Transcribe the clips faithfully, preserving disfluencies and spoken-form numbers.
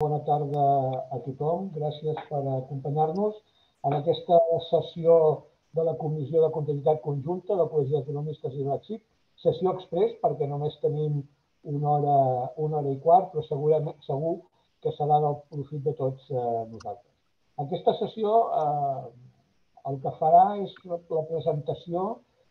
bona tarda a tothom. Gràcies per acompanyar-nos en aquesta sessió de la Comissió de Comptabilitat Conjunta del Col·legi d'Economistes i de l'A C I P. Sessió exprés, perquè només tenim una hora, una hora i quart, però segurament, segur que serà del profit de tots eh, nosaltres. Aquesta sessió eh, el que farà és la presentació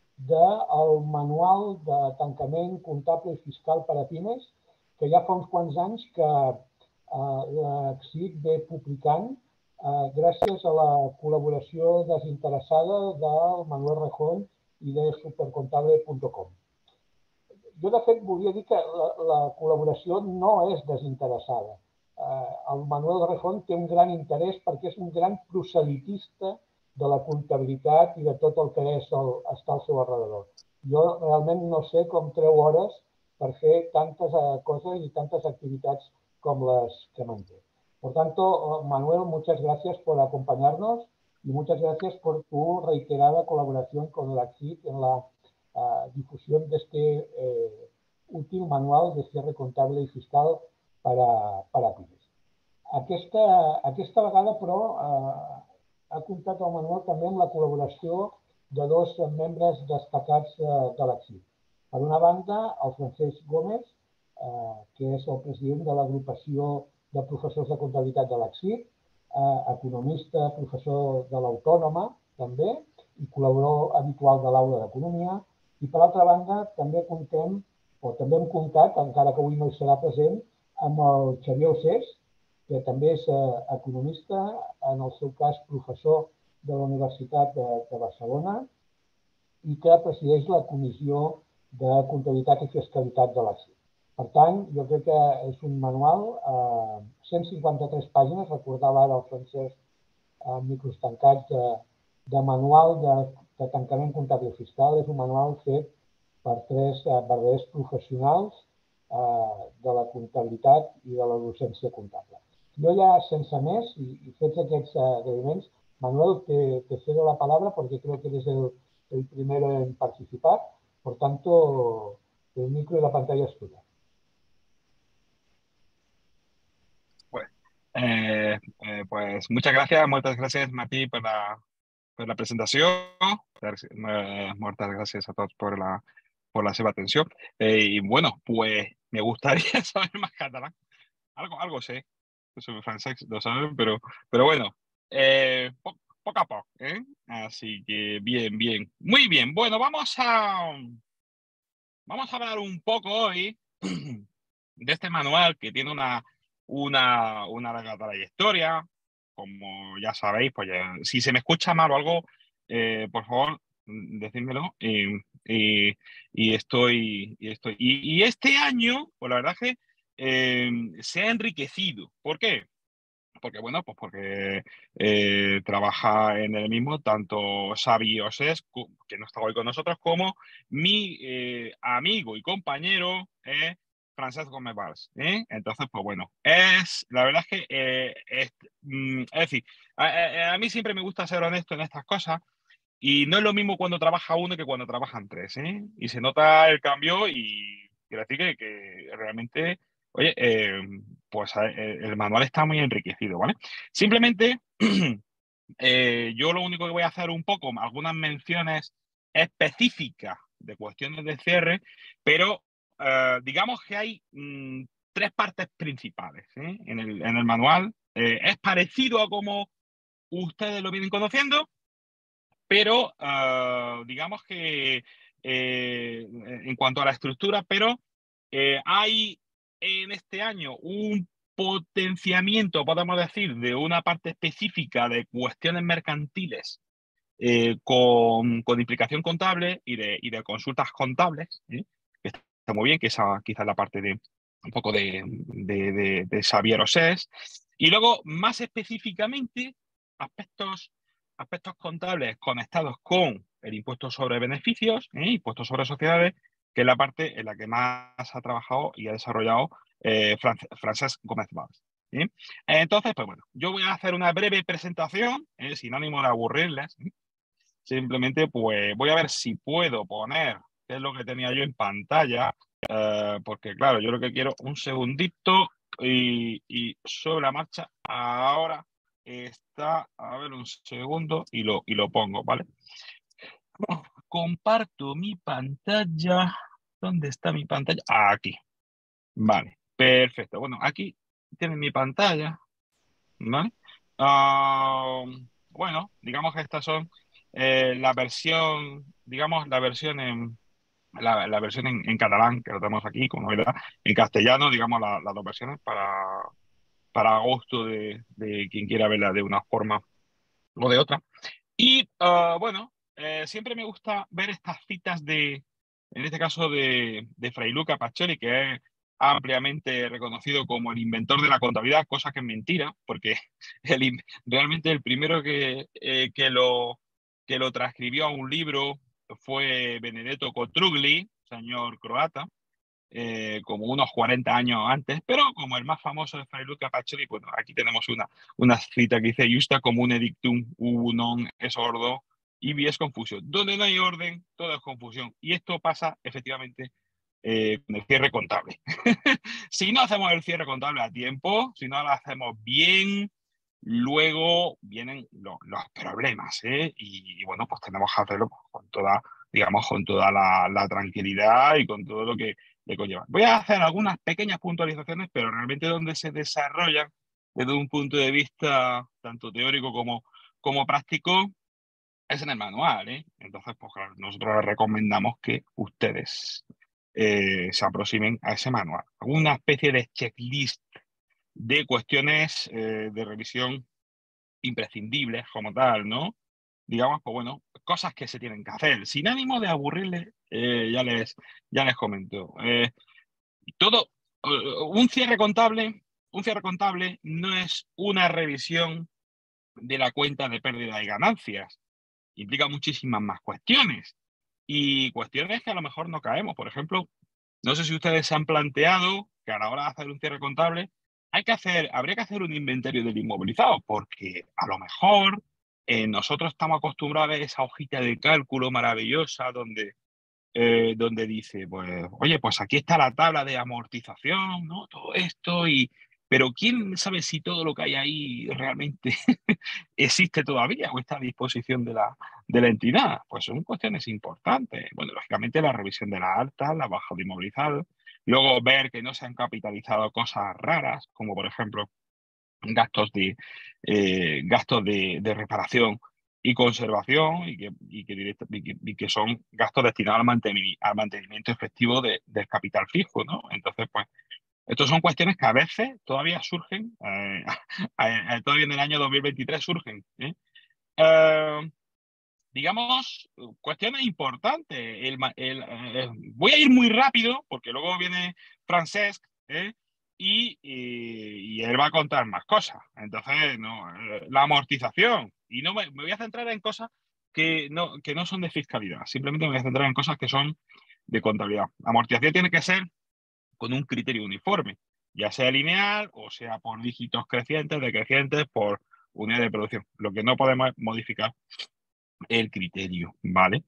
del manual de tancament comptable i fiscal per a pimes, que ja fa uns quants anys que eh, l'A C I P ve publicant eh, gràcies a la col·laboració desinteressada del Manuel Rejón i de supercontable punt com. Jo, de fet, volia dir que la, la col·laboració no és desinteressada. Eh, el Manuel Rejón té un gran interès perquè és un gran proselitista de la comptabilitat i de tot el que és el, està al seu alrededor. Jo realment no sé com treu hores per fer tantes cosas y tantas actividades como las que manté. Por tanto, Manuel, muchas gracias por acompañarnos y muchas gracias por tu reiterada colaboración con la C I P en la uh, difusión de este eh, útil manual de cierre contable y fiscal para, para pymes. Aquesta, aquesta vegada, però, eh, ha comptat el Manuel també amb la col·laboració de dos membres destacats eh, de la C I P. Per una banda, el Francesc Gómez, eh, que és el president de l'agrupació de professors de comptabilitat de l'A C I P, eh, economista, professor de l'Autònoma, també, i col·laborador habitual de l'aula d'Economia. I, per altra banda, també comptem, o també hem comptat, encara que avui no hi serà present, amb el Xavier Ossés, que també és eh, economista, en el seu cas professor de la Universitat de, de Barcelona, i que presideix la Comissió de Comptabilitat i Fiscalitat de l'A C I P. Per tant, jo crec que és un manual, eh, cent cinquanta-tres pàgines, recordava ara el Francesc eh, micros tancats, de, de manual de, de tancament comptable i fiscal. És un manual fet per tres eh, verdaders professionals eh, de la comptabilitat i de la docència comptable. Jo ja, sense més, i, i fets aquests eh, agraïments, Manuel, te, te cedo la palabra porque creo que eres el, el primero en participar. Por tanto, el micro y la pantalla es tuya. Pues, eh, eh, pues muchas gracias, muchas gracias, Martí, por la, por la presentación. Eh, muchas gracias a todos por la, por la seva atención. Eh, y bueno, pues me gustaría saber más catalán. Algo, algo sé sobre francés, lo saben, pero, pero bueno, eh, po, poco a poco, ¿eh? Así que bien, bien. Muy bien, bueno, vamos a... Vamos a hablar un poco hoy de este manual que tiene una, una, una larga trayectoria. Como ya sabéis, pues ya, si se me escucha mal o algo, eh, por favor, decídmelo. Y, y, y estoy, y, estoy y, y este año, pues la verdad es que eh, se ha enriquecido. ¿Por qué? Porque, bueno, pues porque eh, trabaja en el mismo tanto Xavi Ossés, que no está hoy con nosotros, como mi eh, amigo y compañero eh, Francesc Gómez Valls. ¿eh? Entonces, pues bueno, es la verdad es que, eh, es, mm, es decir, a, a, a mí siempre me gusta ser honesto en estas cosas y no es lo mismo cuando trabaja uno que cuando trabajan tres. ¿eh? Y se nota el cambio y quiero decir que, que realmente... Oye, eh, pues eh, el manual está muy enriquecido, ¿vale? Simplemente, eh, yo lo único que voy a hacer un poco, algunas menciones específicas de cuestiones de cierre, pero eh, digamos que hay mmm, tres partes principales ¿eh? en, el, en el manual. Eh, es parecido a como ustedes lo vienen conociendo, pero uh, digamos que eh, en cuanto a la estructura, pero eh, hay en este año un potenciamiento, podemos decir, de una parte específica de cuestiones mercantiles eh, con, con implicación contable y de, y de consultas contables, ¿eh? que está muy bien, que esa quizás la parte de un poco de, de, de, de Xavier Ossés. Y luego, más específicamente, aspectos, aspectos contables conectados con el impuesto sobre beneficios, ¿eh? impuesto sobre sociedades, que es la parte en la que más ha trabajado y ha desarrollado eh, Francesc Gómez Valls. ¿eh? Entonces, pues bueno, yo voy a hacer una breve presentación, ¿eh? sin ánimo de aburrirles. ¿eh? Simplemente, pues voy a ver si puedo poner qué es lo que tenía yo en pantalla, eh, porque claro, yo lo que quiero, un segundito, y, y sobre la marcha ahora está, a ver un segundo, y lo, y lo pongo, ¿vale? Comparto mi pantalla. ¿Dónde está mi pantalla? Aquí. Vale, perfecto. Bueno, aquí tienen mi pantalla, ¿vale? Ah, bueno, digamos que estas son eh, la versión, digamos, la versión en, la, la versión en, en catalán, que lo tenemos aquí, como novedad, en castellano, digamos, la- las dos versiones para, para gusto de, de quien quiera verla de una forma o de otra. Y ah, bueno, eh, siempre me gusta ver estas citas de, en este caso de, de Fray Luca Pacioli, que es ampliamente reconocido como el inventor de la contabilidad, cosa que es mentira, porque el in- realmente el primero que, eh, que lo, que lo transcribió a un libro fue Benedetto Cotrugli, señor croata, eh, como unos cuarenta años antes, pero como el más famoso es Fray Luca Pacioli, bueno, aquí tenemos una, una cita que dice Justa comune dictum ubi non es ordo ibi es confusión. Donde no hay orden, todo es confusión. Y esto pasa efectivamente eh, con el cierre contable. Si no hacemos el cierre contable a tiempo, si no lo hacemos bien, luego vienen lo- los problemas, ¿eh? Y, y bueno, pues tenemos que hacerlo con toda, digamos, con toda la, la tranquilidad y con todo lo que le conlleva. Voy a hacer algunas pequeñas puntualizaciones, pero realmente donde se desarrollan desde un punto de vista tanto teórico como, como práctico es en el manual, ¿eh? Entonces, pues claro, nosotros les recomendamos que ustedes eh, se aproximen a ese manual. Una especie de checklist de cuestiones eh, de revisión imprescindibles como tal, ¿no? Digamos, pues bueno, cosas que se tienen que hacer. Sin ánimo de aburrirles, eh, ya les, ya les comento. Eh, todo, eh, un cierre contable, un cierre contable no es una revisión de la cuenta de pérdida y ganancias. Implica muchísimas más cuestiones. Y cuestiones que a lo mejor no caemos. Por ejemplo, no sé si ustedes se han planteado que a la hora de hacer un cierre contable hay que hacer, habría que hacer un inventario del inmovilizado, porque a lo mejor eh, nosotros estamos acostumbrados a ver esa hojita de cálculo maravillosa donde, eh, donde dice, pues, oye, pues aquí está la tabla de amortización, ¿no? Todo esto, y, pero ¿quién sabe si todo lo que hay ahí realmente existe todavía o está a disposición de la, de la entidad? Pues son cuestiones importantes. Bueno, lógicamente la revisión de la alta, la baja de inmovilizado, luego ver que no se han capitalizado cosas raras, como por ejemplo gastos de, eh, gastos de, de reparación y conservación y que, y que, directa- y que, y que son gastos destinados al mantenimiento, al mantenimiento efectivo de- del capital fijo, ¿no? Entonces, pues, estas son cuestiones que a veces todavía surgen, eh, eh, todavía en el año dos mil veintitrés surgen, ¿eh? Eh, digamos, cuestiones importantes. El, ma- el, eh, voy a ir muy rápido porque luego viene Francesc, ¿eh? y, y- y él va a contar más cosas. Entonces, no, eh, la amortización. Y no me, me voy a centrar en cosas que no, que no son de fiscalidad. Simplemente me voy a centrar en cosas que son de contabilidad. La amortización tiene que ser con un criterio uniforme, ya sea lineal o sea por dígitos crecientes, decrecientes, por unidad de producción. Lo que no podemos es modificar el criterio, ¿vale?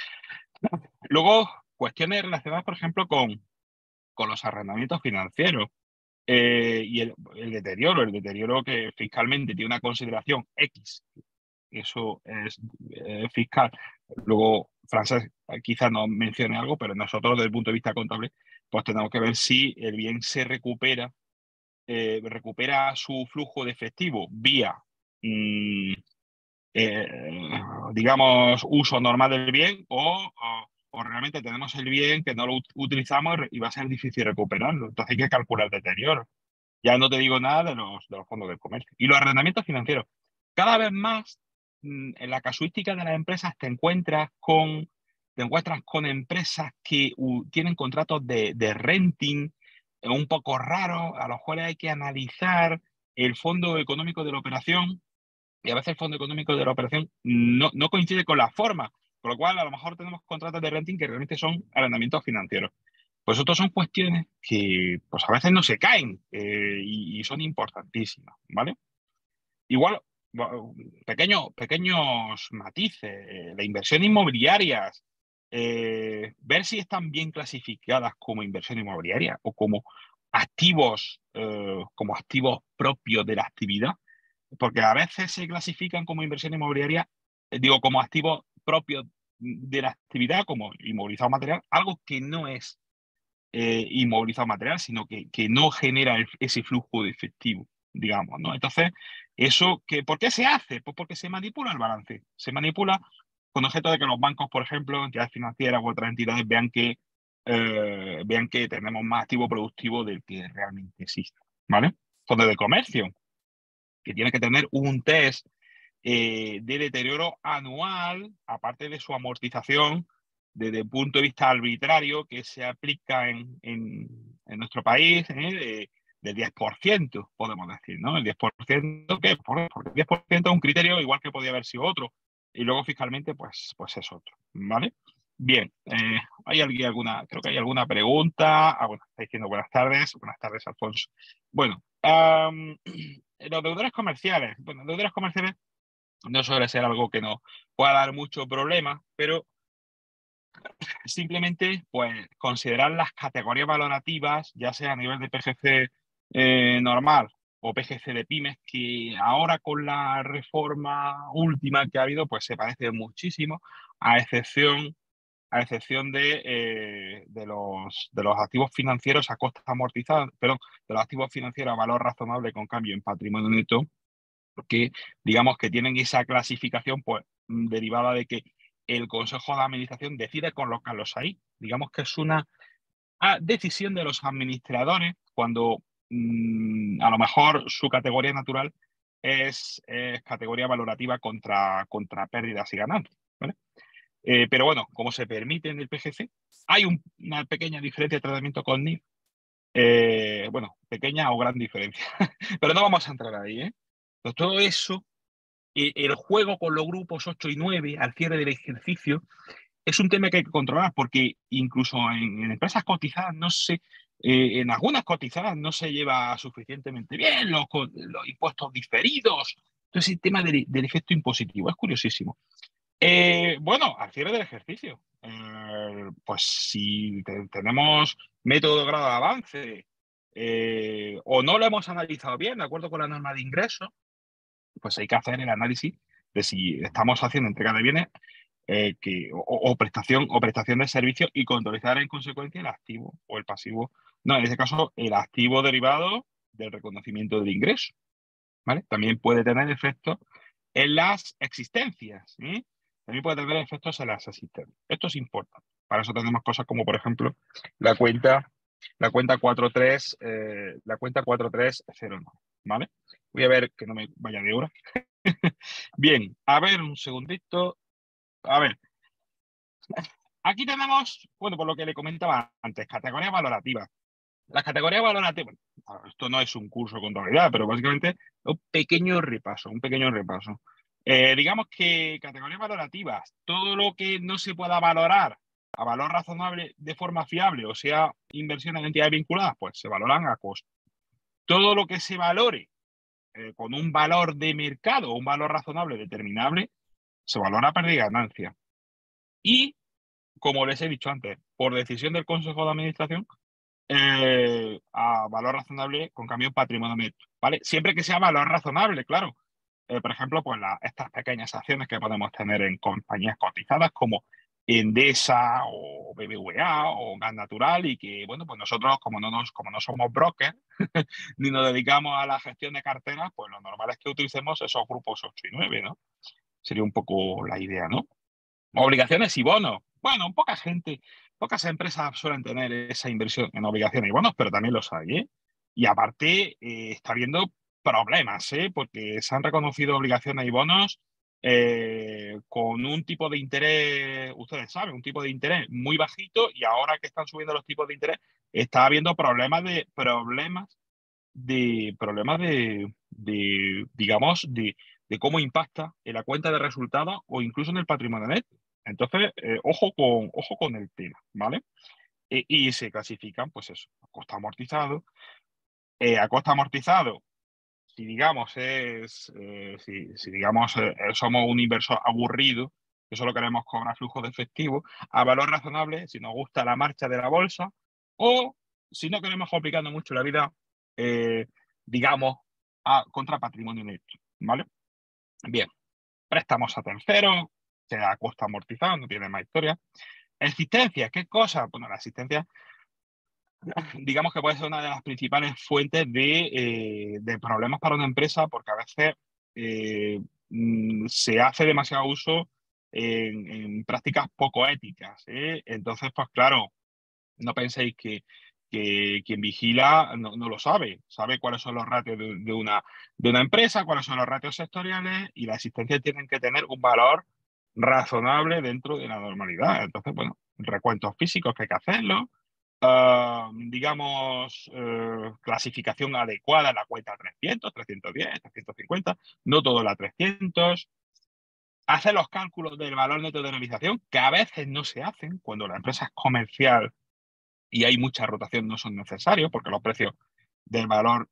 Luego, cuestiones relacionadas, por ejemplo, con, con los arrendamientos financieros eh, y el, el deterioro, el deterioro que fiscalmente tiene una consideración X, eso es eh, fiscal. Luego, Francesc quizás nos mencione algo, pero nosotros desde el punto de vista contable, pues tenemos que ver si el bien se recupera, eh, recupera su flujo de efectivo vía mmm, eh, digamos, uso normal del bien o, o, o realmente tenemos el bien que no lo ut- utilizamos y va a ser difícil recuperarlo. Entonces hay que calcular el deterioro. Ya no te digo nada de los, de los fondos del comercio. Y los arrendamientos financieros. Cada vez más mm, en la casuística de las empresas te encuentras con, te encuentras con empresas que uh, tienen contratos de, de renting eh, un poco raros, a los cuales hay que analizar el fondo económico de la operación y a veces el fondo económico de la operación no, no coincide con la forma, por lo cual a lo mejor tenemos contratos de renting que realmente son arrendamientos financieros. Pues otras son cuestiones que pues a veces no se caen eh, y, y son importantísimas, ¿vale? Igual, bueno, pequeño- pequeños matices, eh, la inversión inmobiliaria, eh, ver si están bien clasificadas como inversión inmobiliaria o como, activos eh, como activos propios de la actividad, porque a veces se clasifican como inversión inmobiliaria, eh, digo, como activos propios de la actividad, como inmovilizado material, algo que no es eh, inmovilizado material, sino que, que no genera el- ese flujo de efectivo, digamos, ¿no? Entonces, eso, que, ¿por qué se hace? Pues porque se manipula el balance. Se manipula con objeto de que los bancos, por ejemplo, entidades financieras u otras entidades vean que, eh, vean que tenemos más activo productivo del que realmente existe, ¿vale? Fondos de comercio, que tiene que tener un test eh, de deterioro anual, aparte de su amortización, desde el punto de vista arbitrario que se aplica en, en, en nuestro país, ¿eh? de, del diez por ciento, podemos decir, ¿no? El diez por ciento, ¿qué? Porque el diez por ciento es un criterio igual que podía haber sido otro, y luego fiscalmente, pues, pues es otro, ¿vale? Bien, eh, ¿hay alguien alguna, creo que hay alguna pregunta? Ah, bueno, está diciendo buenas tardes, buenas tardes, Alfonso. Bueno, um, los deudores comerciales, bueno, deudores comerciales no suele ser algo que nos pueda dar mucho problema, pero simplemente pues considerar las categorías valorativas, ya sea a nivel de P G C eh, normal o P G C de pymes, que ahora con la reforma última que ha habido, pues se parece muchísimo, a excepción, a excepción de, eh, de, los, de los activos financieros a costa amortizada, perdón, de los activos financieros a valor razonable con cambio en patrimonio neto, que digamos que tienen esa clasificación pues derivada de que el Consejo de Administración decide colocarlos ahí. Digamos que es una ah, decisión de los administradores cuando mmm, a lo mejor su categoría natural es, es categoría valorativa contra, contra pérdidas y ganancias, ¿vale? Eh, pero bueno, como se permite en el P G C, hay un, una pequeña diferencia de tratamiento con N I F. Eh, bueno, pequeña o gran diferencia, pero no vamos a entrar ahí, ¿eh? Entonces, todo eso, eh, el juego con los grupos ocho y nueve al cierre del ejercicio, es un tema que hay que controlar porque incluso en, en empresas cotizadas no se, eh, en algunas cotizadas no se lleva suficientemente bien los, los impuestos diferidos. Entonces, el tema del, del efecto impositivo es curiosísimo. Eh, bueno, al cierre del ejercicio, eh, pues si te- tenemos método de grado de avance eh, o no lo hemos analizado bien de acuerdo con la norma de ingreso, pues hay que hacer el análisis de si estamos haciendo entrega de bienes eh, que, o, o prestación o prestación de servicios y controlizar en consecuencia el activo o el pasivo. No, en este caso, el activo derivado del reconocimiento del ingreso, ¿vale? También puede tener efectos en las existencias, ¿sí? También puede tener efectos en las existencias. Esto es importante. Para eso tenemos cosas como, por ejemplo, la cuenta, la cuenta cuatro tres, eh, la cuenta cuatro tres cero nueve, ¿vale? Voy a ver que no me vaya de hora. Bien, a ver, un segundito. A ver, aquí tenemos, bueno, por lo que le comentaba antes, categorías valorativas. Las categorías valorativas, bueno, esto no es un curso de contabilidad, pero básicamente un pequeño repaso, un pequeño repaso. Eh, digamos que categorías valorativas, todo lo que no se pueda valorar a valor razonable de forma fiable, o sea, inversión en entidades vinculadas, pues se valoran a costo. Todo lo que se valore eh, con un valor de mercado o un valor razonable determinable, se valora pérdida y ganancia. Y, como les he dicho antes, por decisión del Consejo de Administración, eh, a valor razonable con cambio en patrimonio neto, ¿vale? Siempre que sea valor razonable, claro. Eh, por ejemplo, pues la, estas pequeñas acciones que podemos tener en compañías cotizadas como Endesa o B B V A o Gas Natural y que, bueno, pues nosotros como no, nos, como no somos brokers ni nos dedicamos a la gestión de carteras, pues lo normal es que utilicemos esos grupos ocho y nueve, ¿no? Sería un poco la idea, ¿no? Obligaciones y bonos. Bueno, poca gente, pocas empresas suelen tener esa inversión en obligaciones y bonos, pero también los hay, ¿eh? Y aparte, eh, está habiendo problemas, ¿eh? Porque se han reconocido obligaciones y bonos eh, con un tipo de interés, ustedes saben, un tipo de interés muy bajito y ahora que están subiendo los tipos de interés, está habiendo problemas de, problemas de, problemas de, de digamos, de, de cómo impacta en la cuenta de resultados o incluso en el patrimonio neto. Entonces, eh, ojo con, ojo con el tema, ¿vale? E- y se clasifican, pues eso, a costa amortizado. Eh, a costa amortizado, si digamos es, eh, si, si digamos eh, somos un inversor aburrido, que solo queremos cobrar flujo de efectivo, a valor razonable, si nos gusta la marcha de la bolsa, o si no queremos complicarnos mucho la vida, eh, digamos, a, contra patrimonio neto, ¿vale? Bien, préstamos a terceros, que a costa amortizado, no tiene más historia. Existencia, ¿qué cosa? Bueno, la existencia, digamos que puede ser una de las principales fuentes de, eh, de problemas para una empresa, porque a veces eh, mm, se hace demasiado uso en, en prácticas poco éticas, ¿eh? Entonces, pues claro, no penséis que, que quien vigila no, no lo sabe. Sabe cuáles son los ratios de, de una, de una empresa, cuáles son los ratios sectoriales, y la existencia tienen que tener un valor razonable dentro de la normalidad. Entonces, bueno, recuentos físicos que hay que hacerlo. Uh, digamos, uh, clasificación adecuada en la cuenta trescientos, trescientos diez, trescientos cincuenta, no todo la trescientos. Hacer los cálculos del valor neto de realización, que a veces no se hacen cuando la empresa es comercial y hay mucha rotación, no son necesarios, porque los precios del valor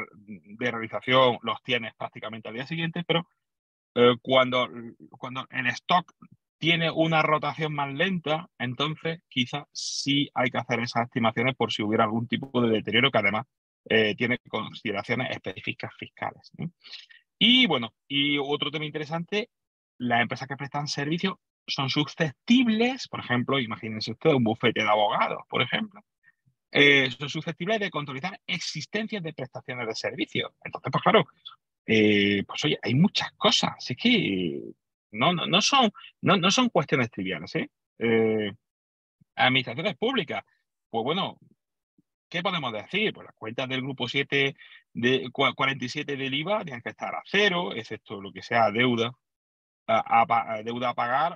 de realización los tienes prácticamente al día siguiente, pero eh, cuando, cuando el stock tiene una rotación más lenta, entonces quizás sí hay que hacer esas estimaciones por si hubiera algún tipo de deterioro que además eh, tiene consideraciones específicas fiscales, ¿no? Y bueno, y otro tema interesante, las empresas que prestan servicios son susceptibles, por ejemplo, imagínense ustedes un bufete de abogados, por ejemplo, eh, son susceptibles de controlar existencias de prestaciones de servicios. Entonces, pues claro, eh, pues oye, hay muchas cosas. Es que no, no, no, son, no, no son cuestiones triviales, ¿eh? Eh, Administraciones públicas, pues bueno, ¿qué podemos decir? Pues las cuentas del grupo siete de cuarenta y siete del I V A tienen que estar a cero, excepto lo que sea deuda a, a, a deuda a pagar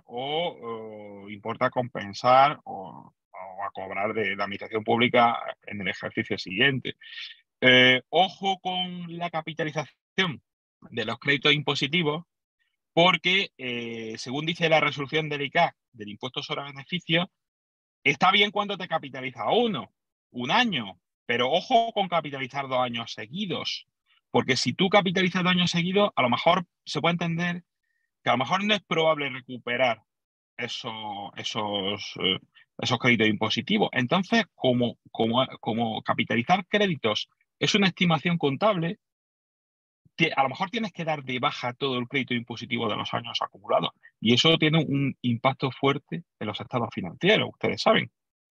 o, o importa compensar o, o a cobrar de la administración pública en el ejercicio siguiente. Eh, ojo con la capitalización de los créditos impositivos, porque eh, según dice la resolución del I C A C, del impuesto sobre beneficios, está bien cuando te capitaliza uno, un año, pero ojo con capitalizar dos años seguidos, porque si tú capitalizas dos años seguidos, a lo mejor se puede entender que a lo mejor no es probable recuperar esos, esos, eh, esos créditos impositivos. Entonces, como, como, como capitalizar créditos es una estimación contable, a lo mejor tienes que dar de baja todo el crédito impositivo de los años acumulados. Y eso tiene un impacto fuerte en los estados financieros, ustedes saben.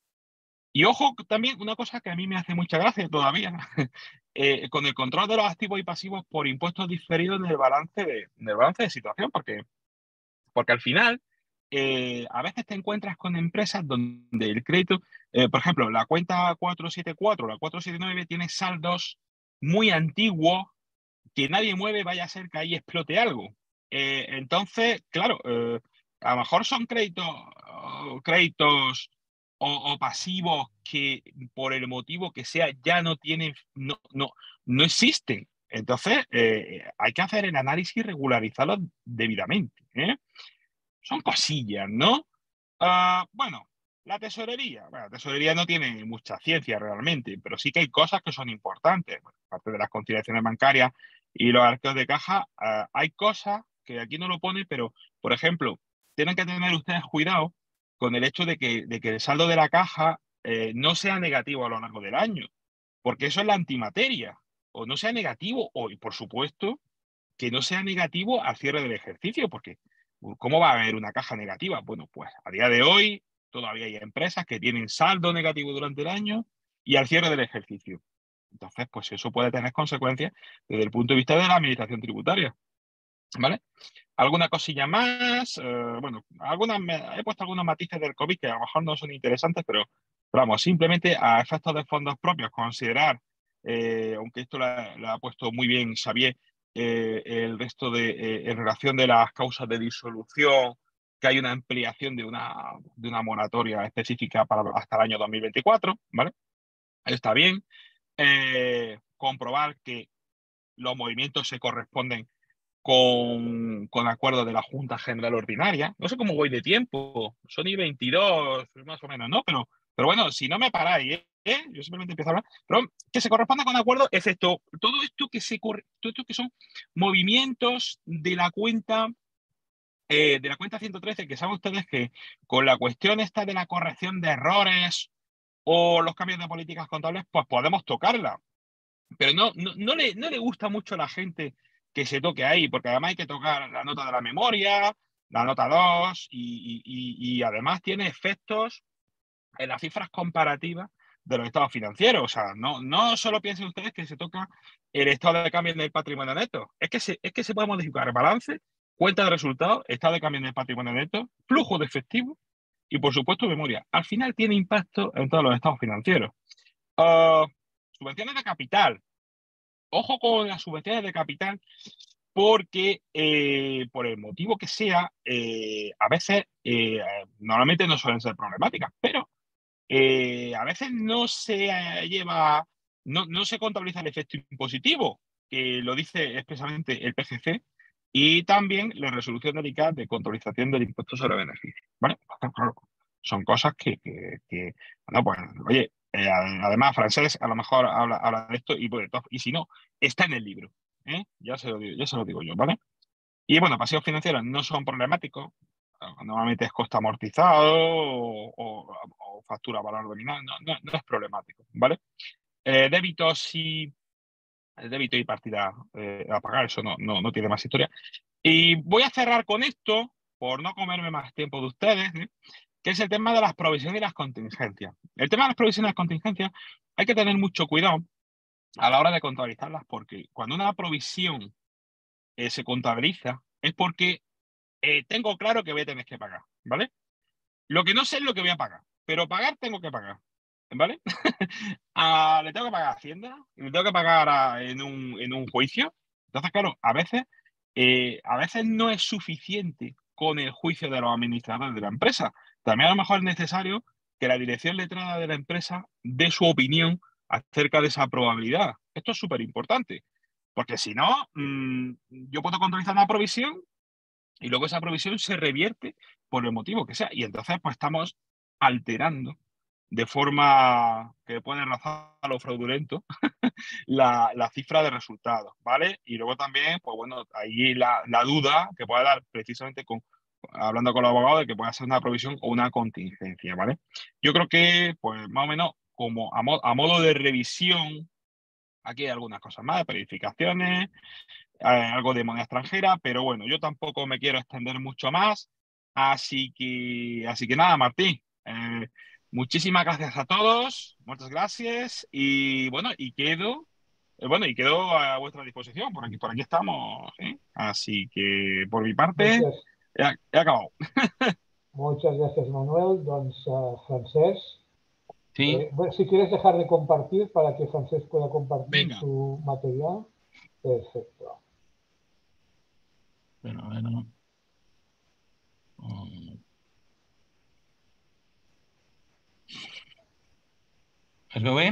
Y ojo, también una cosa que a mí me hace mucha gracia todavía, eh, con el control de los activos y pasivos por impuestos diferidos en el balance de, en el balance de situación, porque, porque al final eh, a veces te encuentras con empresas donde el crédito, eh, por ejemplo, la cuenta cuatrocientos setenta y cuatro, la cuatrocientos setenta y nueve tiene saldos muy antiguos que nadie mueve, vaya a ser que ahí explote algo. Eh, entonces, claro, eh, a lo mejor son créditos, oh, créditos o, o, pasivos que por el motivo que sea ya no tienen, no, no, no existen. Entonces, eh, hay que hacer el análisis y regularizarlos debidamente, ¿eh? Son cosillas, ¿no? Uh, bueno, la tesorería. Bueno, la tesorería no tiene mucha ciencia realmente, pero sí que hay cosas que son importantes. Bueno, aparte de las conciliaciones bancarias y los arqueos de caja, uh, hay cosas que aquí no lo pone, pero, por ejemplo, tienen que tener ustedes cuidado con el hecho de que, de que el saldo de la caja eh, no sea negativo a lo largo del año, porque eso es la antimateria. O no sea negativo, o, y por supuesto, que no sea negativo al cierre del ejercicio, porque ¿cómo va a haber una caja negativa? Bueno, pues a día de hoy todavía hay empresas que tienen saldo negativo durante el año y al cierre del ejercicio. Entonces, pues eso puede tener consecuencias desde el punto de vista de la administración tributaria, ¿vale? ¿Alguna cosilla más? Eh, bueno, algunas, he puesto algunos matices del COVID que a lo mejor no son interesantes, pero, pero vamos, simplemente a efectos de fondos propios, considerar, eh, aunque esto lo ha puesto muy bien Xavier, eh, el resto de, eh, en relación de las causas de disolución, que hay una ampliación de una, de una moratoria específica para hasta el año dos mil veinticuatro, ¿vale? Está bien. Eh, comprobar que los movimientos se corresponden con, con acuerdo de la Junta General Ordinaria. No sé cómo voy de tiempo, son y veintidós, más o menos, ¿no? Pero, pero bueno, si no me paráis, ¿eh? Yo simplemente empiezo a hablar, pero que se corresponda con acuerdo, excepto todo esto que se corre, todo esto que son movimientos de la cuenta, eh, de la cuenta ciento trece, que saben ustedes que con la cuestión esta de la corrección de errores o los cambios de políticas contables, pues podemos tocarla. Pero no, no, no, le, no le gusta mucho a la gente que se toque ahí, porque además hay que tocar la nota de la memoria, la nota dos, y, y, y además tiene efectos en las cifras comparativas de los estados financieros. O sea, no, no solo piensen ustedes que se toca el estado de cambio del patrimonio neto, es que se, es que se puede modificar balance, cuenta de resultados, estado de cambio del patrimonio neto, flujo de efectivo y, por supuesto, memoria. Al final tiene impacto en todos los estados financieros. Uh, subvenciones de capital. Ojo con las subvenciones de capital, porque eh, por el motivo que sea, eh, a veces, eh, normalmente no suelen ser problemáticas, pero eh, a veces no se eh, lleva, no, no se contabiliza el efecto impositivo, que lo dice expresamente el P G C, y también la resolución del I C A de contabilización del impuesto sobre beneficios. ¿Vale? Claro, son cosas que, que, que bueno, pues, oye, eh, además, Francés a lo mejor habla, habla de esto y, pues, y si no, está en el libro. ¿eh? Ya, se lo digo, ya se lo digo yo, ¿vale? Y bueno, pasivos financieros no son problemáticos. Normalmente es coste amortizado o, o, o factura a valor nominal. No, no, no es problemático, ¿vale? Eh, débitos sí. El débito y partida eh, a pagar, eso no, no, no tiene más historia. Y voy a cerrar con esto, por no comerme más tiempo de ustedes, ¿eh? que es el tema de las provisiones y las contingencias. El tema de las provisiones y las contingencias hay que tener mucho cuidado a la hora de contabilizarlas, porque cuando una provisión eh, se contabiliza es porque eh, tengo claro que voy a tener que pagar, ¿vale? Lo que no sé es lo que voy a pagar, pero pagar tengo que pagar, ¿vale? a, le tengo que pagar a Hacienda, le tengo que pagar a, en, un, en un juicio. Entonces, claro, a veces, eh, a veces no es suficiente con el juicio de los administradores de la empresa. También a lo mejor es necesario que la dirección letrada de la empresa dé su opinión acerca de esa probabilidad. Esto es súper importante, porque si no, mmm, yo puedo contabilizar una provisión y luego esa provisión se revierte por el motivo que sea. Y entonces, pues estamos alterando de forma que puede rozar a lo fraudulento la, la cifra de resultados, ¿vale? Y luego también, pues bueno, ahí la, la duda que puede dar precisamente con, hablando con los abogados, de que puede ser una provisión o una contingencia, ¿vale? Yo creo que, pues más o menos, como a, mo a modo de revisión, aquí hay algunas cosas más, verificaciones, eh, algo de moneda extranjera, pero bueno, yo tampoco me quiero extender mucho más, así que, así que nada, Martín, eh, muchísimas gracias a todos, muchas gracias, y bueno, y quedo, eh, bueno, y quedo a vuestra disposición, por aquí, por aquí estamos, ¿eh? Así que por mi parte, Muchas, he, he acabado. muchas gracias, Manuel. Doncs, uh, Francesc, Sí, eh, bueno, si quieres dejar de compartir para que Francesc pueda compartir Venga. su material. Perfecto. bueno, bueno. Mm. Es veu bé?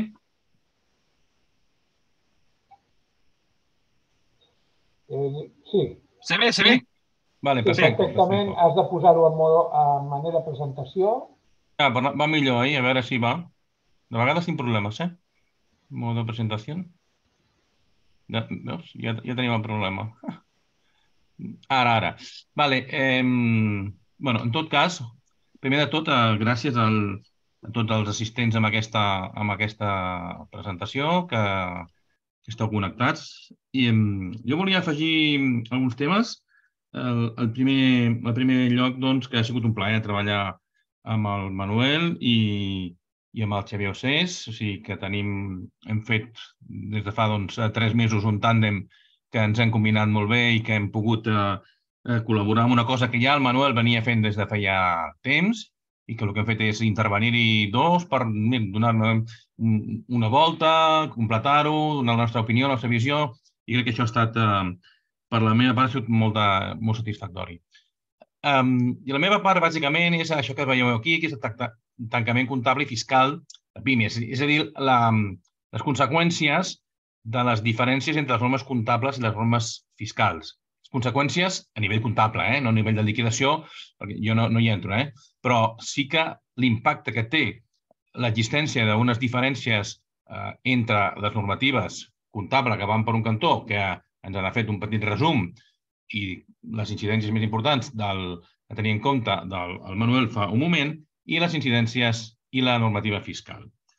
Eh, sí, Se ve, se Sí? ve. Vale, sí, perfecte. perfectament. perfecte. Has de posar-ho en, modo, en manera presentació. Ah, però va millor ahir, a veure si va. De vegades tinc problemes, eh? Modo presentació. Ja, veus? Ja, ja tenim el problema. Ara, ara. Vale. Eh, bueno, en tot cas, primer de tot, eh, gràcies al, a tots els assistents amb aquesta, amb aquesta presentació, que, que esteu connectats. I eh, jo volia afegir alguns temes. El, el primer, el primer lloc, doncs, que ha sigut un plaer treballar amb el Manuel i, i amb el Xavier Océs, o sigui que tenim, hem fet des de fa doncs, tres mesos un tàndem que ens hem combinat molt bé i que hem pogut eh, eh, col·laborar amb una cosa que ja el Manuel venia fent des de feia temps i que el que hem fet és intervenir-hi dos per donar-ne una volta, completar-ho, donar la nostra opinió, la nostra visió, i crec que això ha estat, eh, per la meva part, ha sigut molt, de, molt satisfactori. Um, I la meva part, bàsicament, és això que veieu aquí, que és el tancament comptable i fiscal de pimes, és a dir, la, les conseqüències de les diferències entre les normes comptables i les normes fiscals. Les conseqüències a nivell comptable, eh? No a nivell de liquidació, perquè jo no, no hi entro, eh? Però sí que l'impacte que té l'existència d'unes diferències eh, entre les normatives comptables que van per un cantó, que ens ha fet un petit resum, i les incidències més importants del, a tenir en compte del el Manuel fa un moment, i les incidències i la normativa fiscal.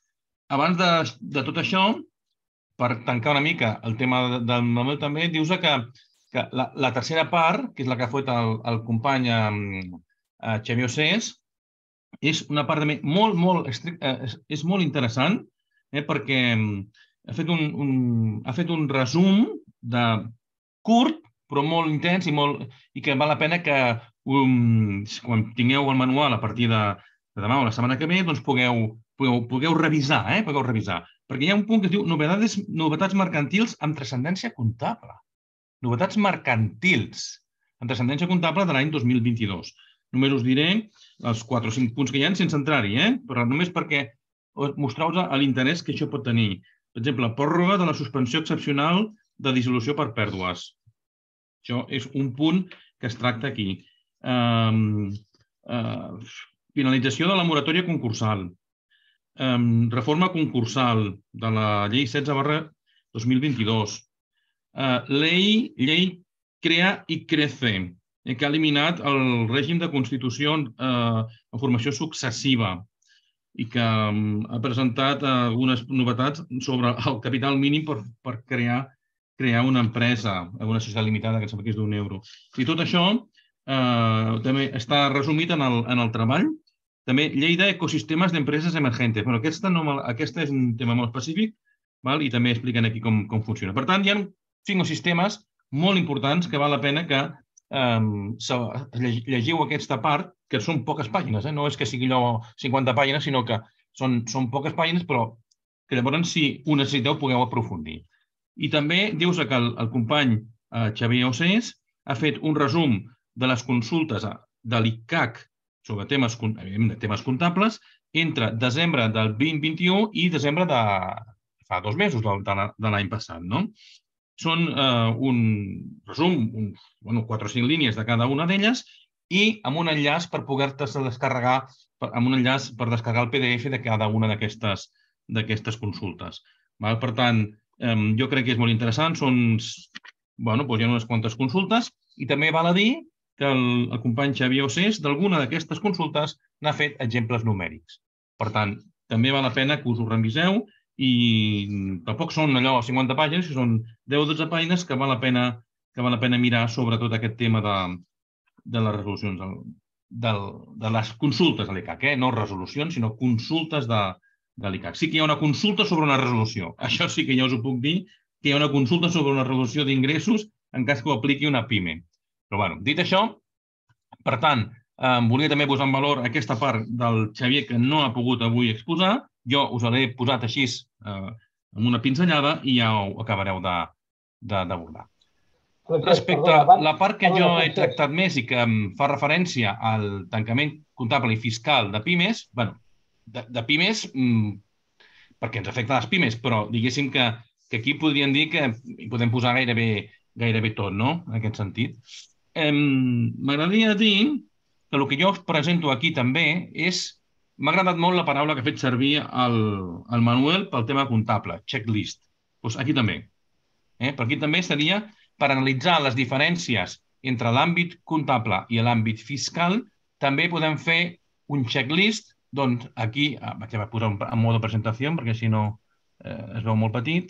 abans de, de tot això, per tancar una mica el tema del Manuel també, dius que, que la, la tercera part, que és la que ha fet el, el company eh, Xavier Ossés, és una part també molt, molt, estricta, és, és molt interessant, eh, perquè ha fet un, un, ha fet un resum de curt, però molt intens i, molt, i que val la pena que um, quan tingueu el manual a partir de, de demà o la setmana que ve, doncs pugueu, pugueu, pugueu revisar, eh? Pugueu revisar. Perquè hi ha un punt que es diu novetats, novetats mercantils amb transcendència comptable. Novetats mercantils amb transcendència comptable de l'any dos mil vint-i-dos. Només us diré els quatre o cinc punts que hi ha sense entrar-hi, eh? Però només perquè mostreu-vos l'interès que això pot tenir. Per exemple, pròrroga de la suspensió excepcional de dissolució per pèrdues. Això és un punt que es tracta aquí. Um, uh, finalització de la moratòria concursal. Um, reforma concursal de la llei setze barra dos mil vint-i-dos. Uh, llei, llei Crea i Crece, eh, que ha eliminat el règim de constitució eh, en formació successiva i que um, ha presentat uh, algunes novetats sobre el capital mínim per, per crear crear una empresa, una societat limitada, que sembla que és d'un euro. I tot això eh, també està resumit en el, en el treball. També llei d'ecosistemes d'empreses emergentes. Bueno, aquesta, no, aquesta és un tema molt específic, val? I també expliquen aquí com, com funciona. Per tant, hi ha cinc sistemes molt importants que val la pena que eh, llegiu aquesta part, que són poques pàgines. Eh? No és que sigui allò cinquanta pàgines, sinó que són, són poques pàgines, però que llavors, si ho necessiteu, pugueu aprofundir. I també dius que el, el company eh, Xavier Ossés ha fet un resum de les consultes de l'I C A C sobre temes, temes comptables entre desembre del vint vint-i-u i desembre de fa dos mesos de, de l'any passat. No? Són eh, un resum, un, bueno, quatre o cinc línies de cada una d'elles i amb un enllaç per poder-te descarregar, amb un enllaç per descarregar el P D F de cada una d'aquestes consultes. Val? Per tant, Um, jo crec que és molt interessant, són, bueno, doncs hi ha unes quantes consultes i també val a dir que el, el company Xavier Ossés d'alguna d'aquestes consultes n'ha fet exemples numèrics. Per tant, també val la pena que us ho reviseu i tampoc són allò cinquanta pàgines, que són deu o dotze pàgines que val la pena, que val la pena mirar sobretot aquest tema de, de les resolucions, de, de les consultes de l'I C A C, eh? No resolucions, sinó consultes de de l'I C A C. Sí que hi ha una consulta sobre una resolució. Això sí que ja us ho puc dir, que hi ha una consulta sobre una resolució d'ingressos en cas que ho apliqui una PIME. Però, bueno, dit això, per tant, eh, volia també posar en valor aquesta part del Xavier que no ha pogut avui exposar. Jo us l'he posat així eh, amb una pinzellada i ja ho acabareu d'abordar. Respecte a la part que jo he tractat més i que em fa referència al tancament comptable i fiscal de PIMEs, bueno, De, de pimes, mmm, perquè ens afecta les pimes, però diguéssim que, que aquí podríem dir que hi podem posar gairebé, gairebé tot, no?, en aquest sentit. Eh, M'agradaria dir que el que jo us presento aquí també és... M'ha agradat molt la paraula que ha fet servir el, el Manuel pel tema comptable, checklist. Doncs aquí també. Eh? Per aquí també seria per analitzar les diferències entre l'àmbit comptable i l'àmbit fiscal, també podem fer un checklist. Doncs aquí, vaig a posar en mode presentació, perquè si no eh, es veu molt petit.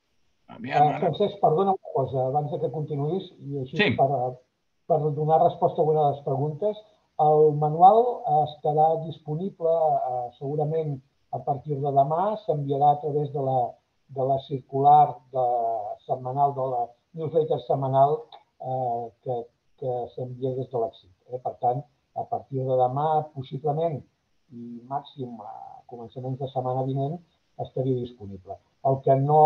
Aviam, uh, Francesc, perdona una cosa, abans que continuïs, i així sí. per, per donar resposta a alguna de les preguntes, el manual estarà disponible uh, segurament a partir de demà, s'enviarà a través de la, de la circular de, setmanal, de la newsletter setmanal uh, que, que s'envia des de l'Exit. Eh? Per tant, a partir de demà, possiblement, i màxim a començaments de setmana vinent estaria disponible. El que no,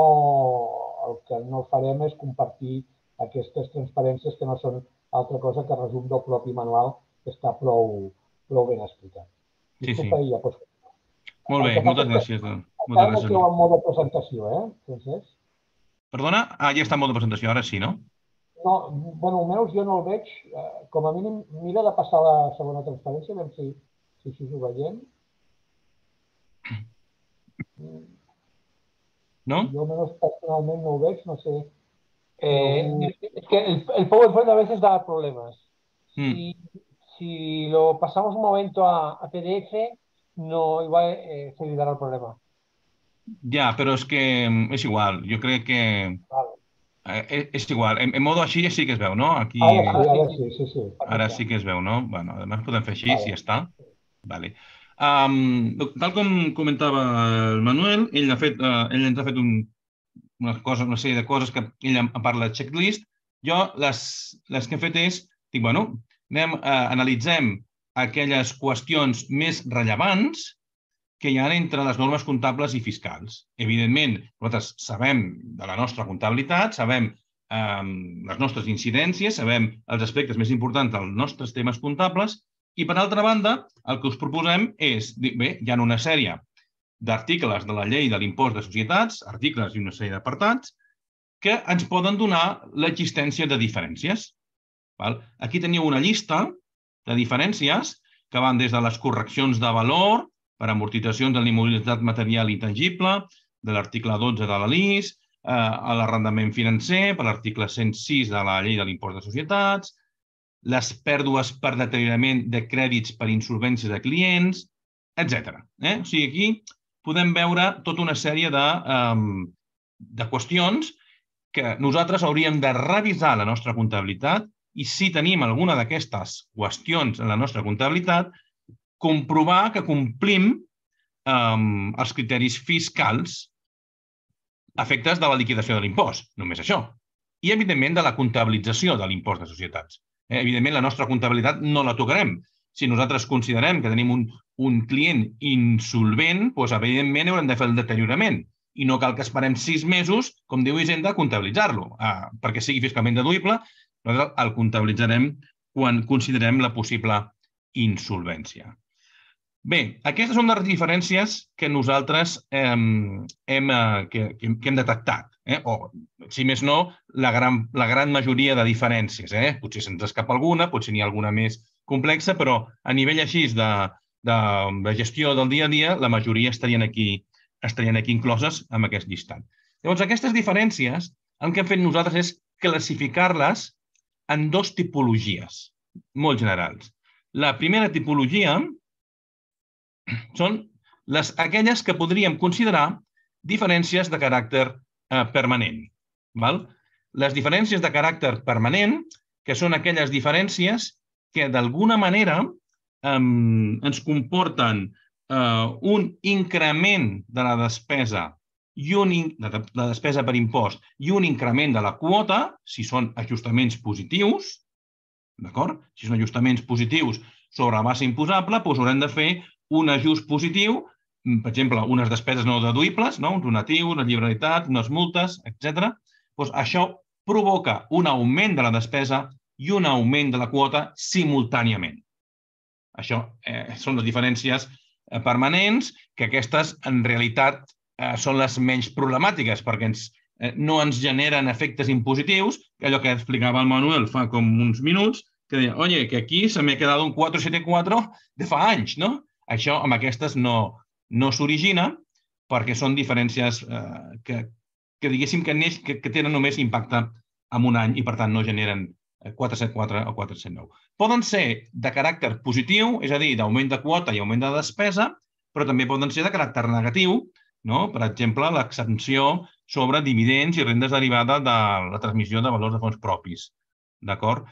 el que no farem és compartir aquestes transparències que no són altra cosa que resum del propi manual que està prou, prou ben explicat. Disculpa, sí, sí. Ja pots... Molt bé, moltes gràcies. Encara no esteu en mode presentació, eh, Francesc? Perdona? Ah, ja està en mode presentació, ara sí, no? No, bueno, almenys jo no el veig. Com a mínim, mira de passar la segona transparència, a veure si si així ho veiem. ¿No? Yo menos personalmente no veis, no sé. Eh, es que el, el PowerPoint a veces da problemas. Mm. Si, si lo pasamos un momento a, a P D F, no igual eh, se olvidará el problema. Ja, però és que és igual. Jo crec que eh, és igual. En, en modo així sí que es veu, no? Aquí Ara sí, ara sí, sí, sí. ara sí que es veu, no? Bueno, además podem fer així, si ja està. Vale. Um, tal com comentava el Manuel, ell, ha fet, uh, ell ens ha fet un, una, cosa, una sèrie de coses que ell em parla de checklist. Jo les, les que he fet és, dic, bueno, anem, uh, analitzem aquelles qüestions més rellevants que hi ha entre les normes comptables i fiscals. Evidentment, nosaltres sabem de la nostra comptabilitat, sabem eh, les nostres incidències, sabem els aspectes més importants dels nostres temes comptables i, per altra banda, el que us proposem és, bé, hi ha una sèrie d'articles de la llei de l'impost de societats, articles i una sèrie d'apartats, que ens poden donar l'existència de diferències. Aquí teniu una llista de diferències que van des de les correccions de valor per amortitzacions de l'immobilitat material intangible, de l'article dotze de la L I S, eh, a l'arrendament financer, per l'article cent sis de la llei de l'impost de societats, les pèrdues per deteriorament de crèdits per insolvència de clients, etcètera. Eh? O sigui, aquí podem veure tota una sèrie de, um, de qüestions que nosaltres hauríem de revisar la nostra comptabilitat i si tenim alguna d'aquestes qüestions en la nostra comptabilitat, comprovar que complim um, els criteris fiscals a efectes de la liquidació de l'impost, només això. I, evidentment, de la comptabilització de l'impost de societats. Eh, evidentment, la nostra comptabilitat no la tocarem. Si nosaltres considerem que tenim un, un client insolvent, doncs, evidentment, haurem de fer el deteriorament. I no cal que esperem sis mesos, com diu Hisenda, a comptabilitzar-lo. Ah, perquè sigui fiscalment deduïble, nosaltres el comptabilitzarem quan considerem la possible insolvència. Bé, aquestes són les diferències que nosaltres eh, hem, eh, que, que hem detectat. Eh? O, si més no, la gran, la gran majoria de diferències. Eh? Potser se'ns escapa alguna, potser n'hi ha alguna més complexa, però a nivell així de, de, de gestió del dia a dia, la majoria estarien aquí, estarien aquí incloses amb aquest llistat. Llavors, aquestes diferències, el que hem fet nosaltres és classificar-les en dues tipologies molt generals. La primera tipologia són les, aquelles que podríem considerar diferències de caràcter eh, permanent. Val? Les diferències de caràcter permanent, que són aquelles diferències que d'alguna manera eh, ens comporten eh, un increment de la despesa i un, de la despesa per impost i un increment de la quota, si són ajustaments positius, d'acord? Si són ajustaments positius sobre la base imposable, doncs haurem de fer un ajust positiu, per exemple, unes despeses no deduïbles, no? Uns donatius, una lliberalitat, unes multes, etcètera. Doncs això provoca un augment de la despesa i un augment de la quota simultàniament. Això eh, són les diferències eh, permanents, que aquestes en realitat eh, són les menys problemàtiques, perquè ens, eh, no ens generen efectes impositius, allò que explicava el Manuel fa com uns minuts, que deia, oye, que aquí se m'ha quedat un quatre coma setanta-quatre de fa anys, no? Això amb aquestes no, no s'origina perquè són diferències eh, que, que diguéssim que, neix, que, que tenen només impacte en un any i per tant no generen quatre coma setanta-quatre o quatre coma setanta-nou. Poden ser de caràcter positiu, és a dir, d'augment de quota i augment de despesa, però també poden ser de caràcter negatiu, no? Per exemple, l'exempció sobre dividends i rendes derivades de la transmissió de valors de fons propis. D'acord?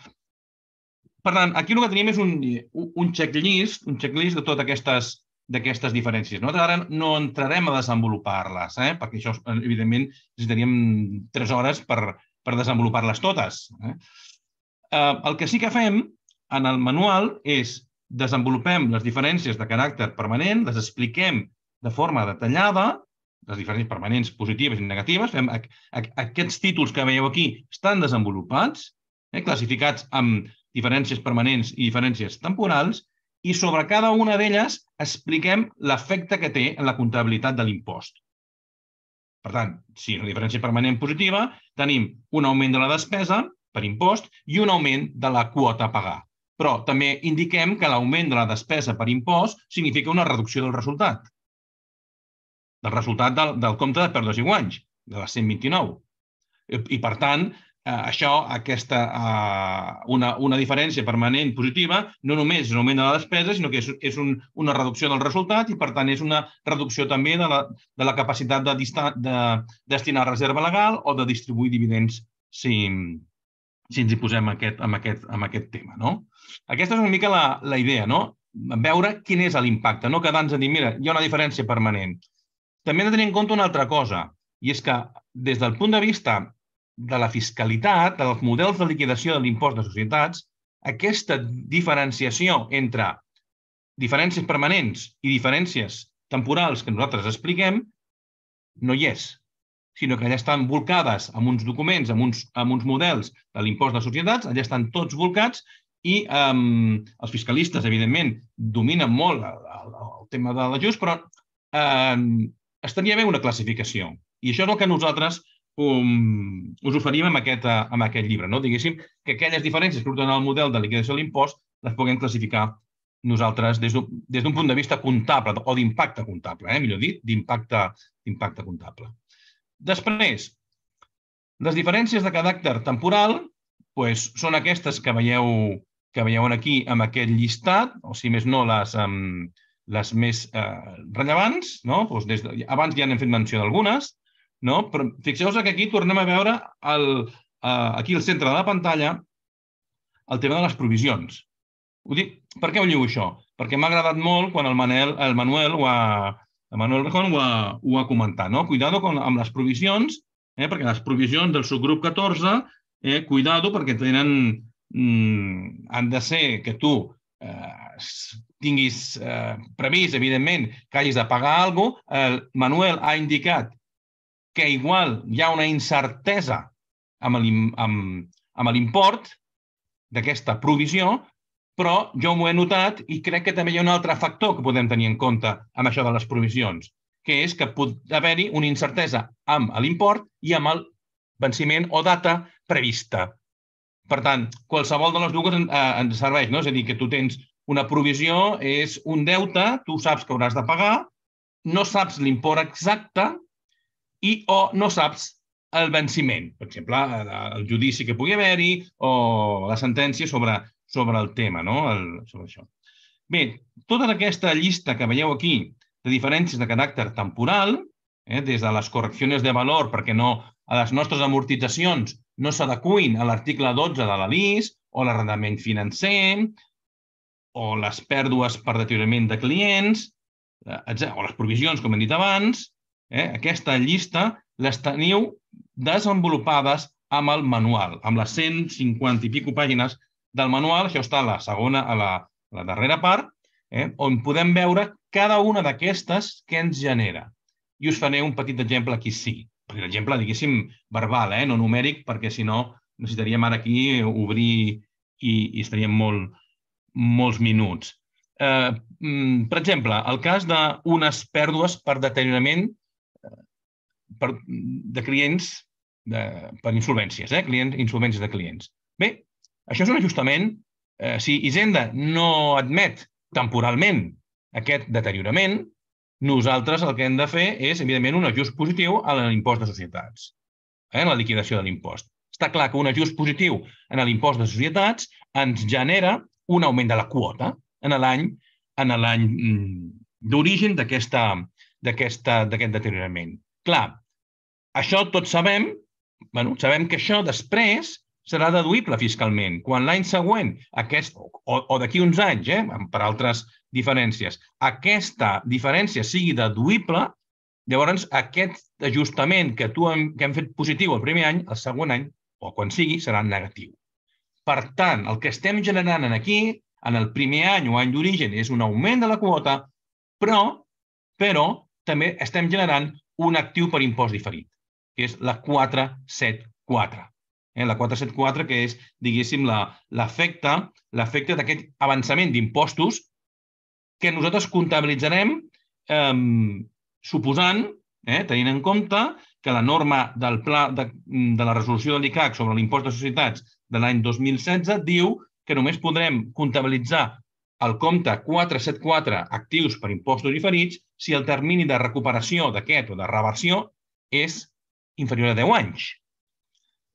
Per tant, aquí el que tenim és un, un checklist, un checklist de totes aquestes, d'aquestes diferències. Nosaltres ara no entrarem a desenvolupar-les, eh? Perquè això, evidentment, necessitaríem tres hores per, per desenvolupar-les totes. Eh? Eh, el que sí que fem en el manual és desenvolupem les diferències de caràcter permanent, les expliquem de forma detallada, les diferències permanents positives i negatives. Fem, aquests títols que veieu aquí estan desenvolupats, eh? Classificats amb diferències permanents i diferències temporals, i sobre cada una d'elles expliquem l'efecte que té en la comptabilitat de l'impost. Per tant, si és una diferència permanent positiva, tenim un augment de la despesa per impost i un augment de la quota a pagar. Però també indiquem que l'augment de la despesa per impost significa una reducció del resultat. Del resultat del, del compte de pèrdues i guanys, de les cent vint-i-nou. I, per tant, això, aquesta, una, una diferència permanent positiva, no només és un augment de la despesa, sinó que és, és un, una reducció del resultat i, per tant, és una reducció també de la, de la capacitat de, de destinar reserva legal o de distribuir dividends si, si ens hi posem aquest, amb, aquest, amb aquest tema. No? Aquesta és una mica la, la idea, no? Veure quin és l'impacte, no quedar-nos a dir, mira, hi ha una diferència permanent. També hem de tenir en compte una altra cosa, i és que des del punt de vista de la fiscalitat, dels models de liquidació de l'impost de societats, aquesta diferenciació entre diferències permanents i diferències temporals que nosaltres expliquem no hi és, sinó que allà estan volcades amb uns documents, amb uns, amb uns models de l'impost de societats, allà estan tots volcats i um, els fiscalistes, evidentment, dominen molt el, el, el tema de l'ajust, però um, estaria bé una classificació. I això és el que nosaltres Um, us oferim amb aquest, amb aquest llibre. No? Diguéssim que aquelles diferències que surten al model de liquidació de l'impost les puguem classificar nosaltres des d'un punt de vista comptable o d'impacte comptable, eh? millor dit, d'impacte comptable. Després, les diferències de caràcter temporal pues, són aquestes que veieu, que veieu aquí amb aquest llistat, o si més no, les, um, les més uh, rellevants. No? Pues des de, abans ja n'hem fet menció d'algunes. No? Però fixeu-vos que aquí tornem a veure el, uh, aquí al centre de la pantalla el tema de les provisions. Ho dic, per què ho lligo això? Perquè m'ha agradat molt quan el Manuel, el Manuel, ho, ha, el Manuel Rejón ho, ha, ho ha comentat. No? Cuidado con, amb les provisions, eh? perquè les provisions del subgrup catorze, eh? cuidado perquè tenen, mm, han de ser que tu eh, tinguis eh, previst, evidentment, que hagis de pagar alguna cosa. El Manuel ha indicat que igual hi ha una incertesa amb l'import d'aquesta provisió, però jo m'ho he notat i crec que també hi ha un altre factor que podem tenir en compte amb això de les provisions, que és que pot haver-hi una incertesa amb l'import i amb el venciment o data prevista. Per tant, qualsevol de les dues ens serveix, no? És a dir, que tu tens una provisió, és un deute, tu saps que hauràs de pagar, no saps l'import exacte, i o no saps el venciment, per exemple, el judici que pugui haver-hi o la sentència sobre, sobre el tema, no? el, sobre això. Bé, tota aquesta llista que veieu aquí de diferències de caràcter temporal, eh, des de les correccions de valor perquè no, a les nostres amortitzacions no s'adecuïn a l'article dotze de la L I S o l'arrendament financer o les pèrdues per deteriorament de clients, etcètera, o les provisions, com hem dit abans. Eh? Aquesta llista les teniu desenvolupades amb el manual, amb les cent cinquanta i pico pàgines del manual. Això està a la segona, a la, a la darrera part, eh? on podem veure cada una d'aquestes que ens genera. I us faré un petit exemple aquí sí. Per exemple, diguéssim, verbal, eh? no numèric, perquè si no necessitaríem ara aquí obrir i, i estaríem molt, molts minuts. Eh, per exemple, el cas d'unes pèrdues per deteriorament per, de clients de, per insolvències, eh? clients, insolvències de clients. Bé, això és un ajustament. Eh, si Hisenda no admet temporalment aquest deteriorament, nosaltres el que hem de fer és, evidentment, un ajust positiu a l'impost de societats, eh? en la liquidació de l'impost. Està clar que un ajust positiu en l'impost de societats ens genera un augment de la quota en l'any en l'any d'origen d'aquest deteriorament. Clar, això tots sabem, bueno, sabem que això després serà deduïble fiscalment. Quan l'any següent, aquest, o, o d'aquí uns anys, eh, per altres diferències, aquesta diferència sigui deduïble, llavors aquest ajustament que, tu hem, que hem fet positiu el primer any, el següent any, o quan sigui, serà negatiu. Per tant, el que estem generant aquí, en el primer any o any d'origen, és un augment de la quota, però, però també estem generant un actiu per impost diferit, que és la quatre set quatre. Eh, la quatre set quatre, que és, diguéssim, l'efecte l'efecte d'aquest avançament d'impostos que nosaltres comptabilitzarem eh, suposant, eh, tenint en compte que la norma del pla de, de la resolució de l'I C A C sobre l'impost de societats de l'any dos mil setze diu que només podrem comptabilitzar el compte quatre set quatre actius per impostos diferits si el termini de recuperació d'aquest o de reversió és inferior a deu anys.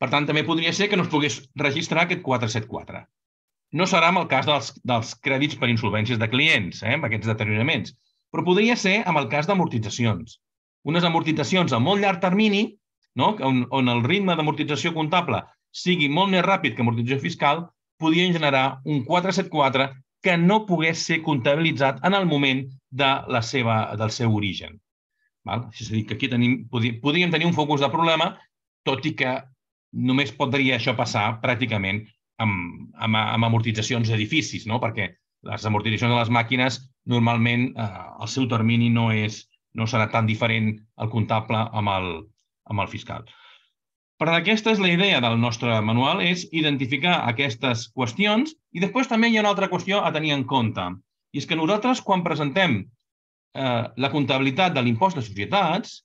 Per tant, també podria ser que no es pogués registrar aquest quatre set quatre. No serà en el cas dels, dels crèdits per insolvències de clients, eh, amb aquests deterioraments, però podria ser en el cas d'amortitzacions. Unes amortitzacions a molt llarg termini, no? on, on el ritme d'amortització comptable sigui molt més ràpid que amortització fiscal, podrien generar un quatre set quatre que no pogués ser comptabilitzat en el moment de la seva, del seu origen. Val? És a dir, que aquí tenim, podríem tenir un focus de problema, tot i que només podria això passar pràcticament amb, amb, amb amortitzacions d'edificis, no? Perquè les amortitzacions de les màquines normalment eh, el seu termini no, és, no serà tan diferent el comptable amb el, amb el fiscal. Per tant, aquesta és la idea del nostre manual, és identificar aquestes qüestions i després també hi ha una altra qüestió a tenir en compte. I és que nosaltres, quan presentem eh, la comptabilitat de l'impost de societats,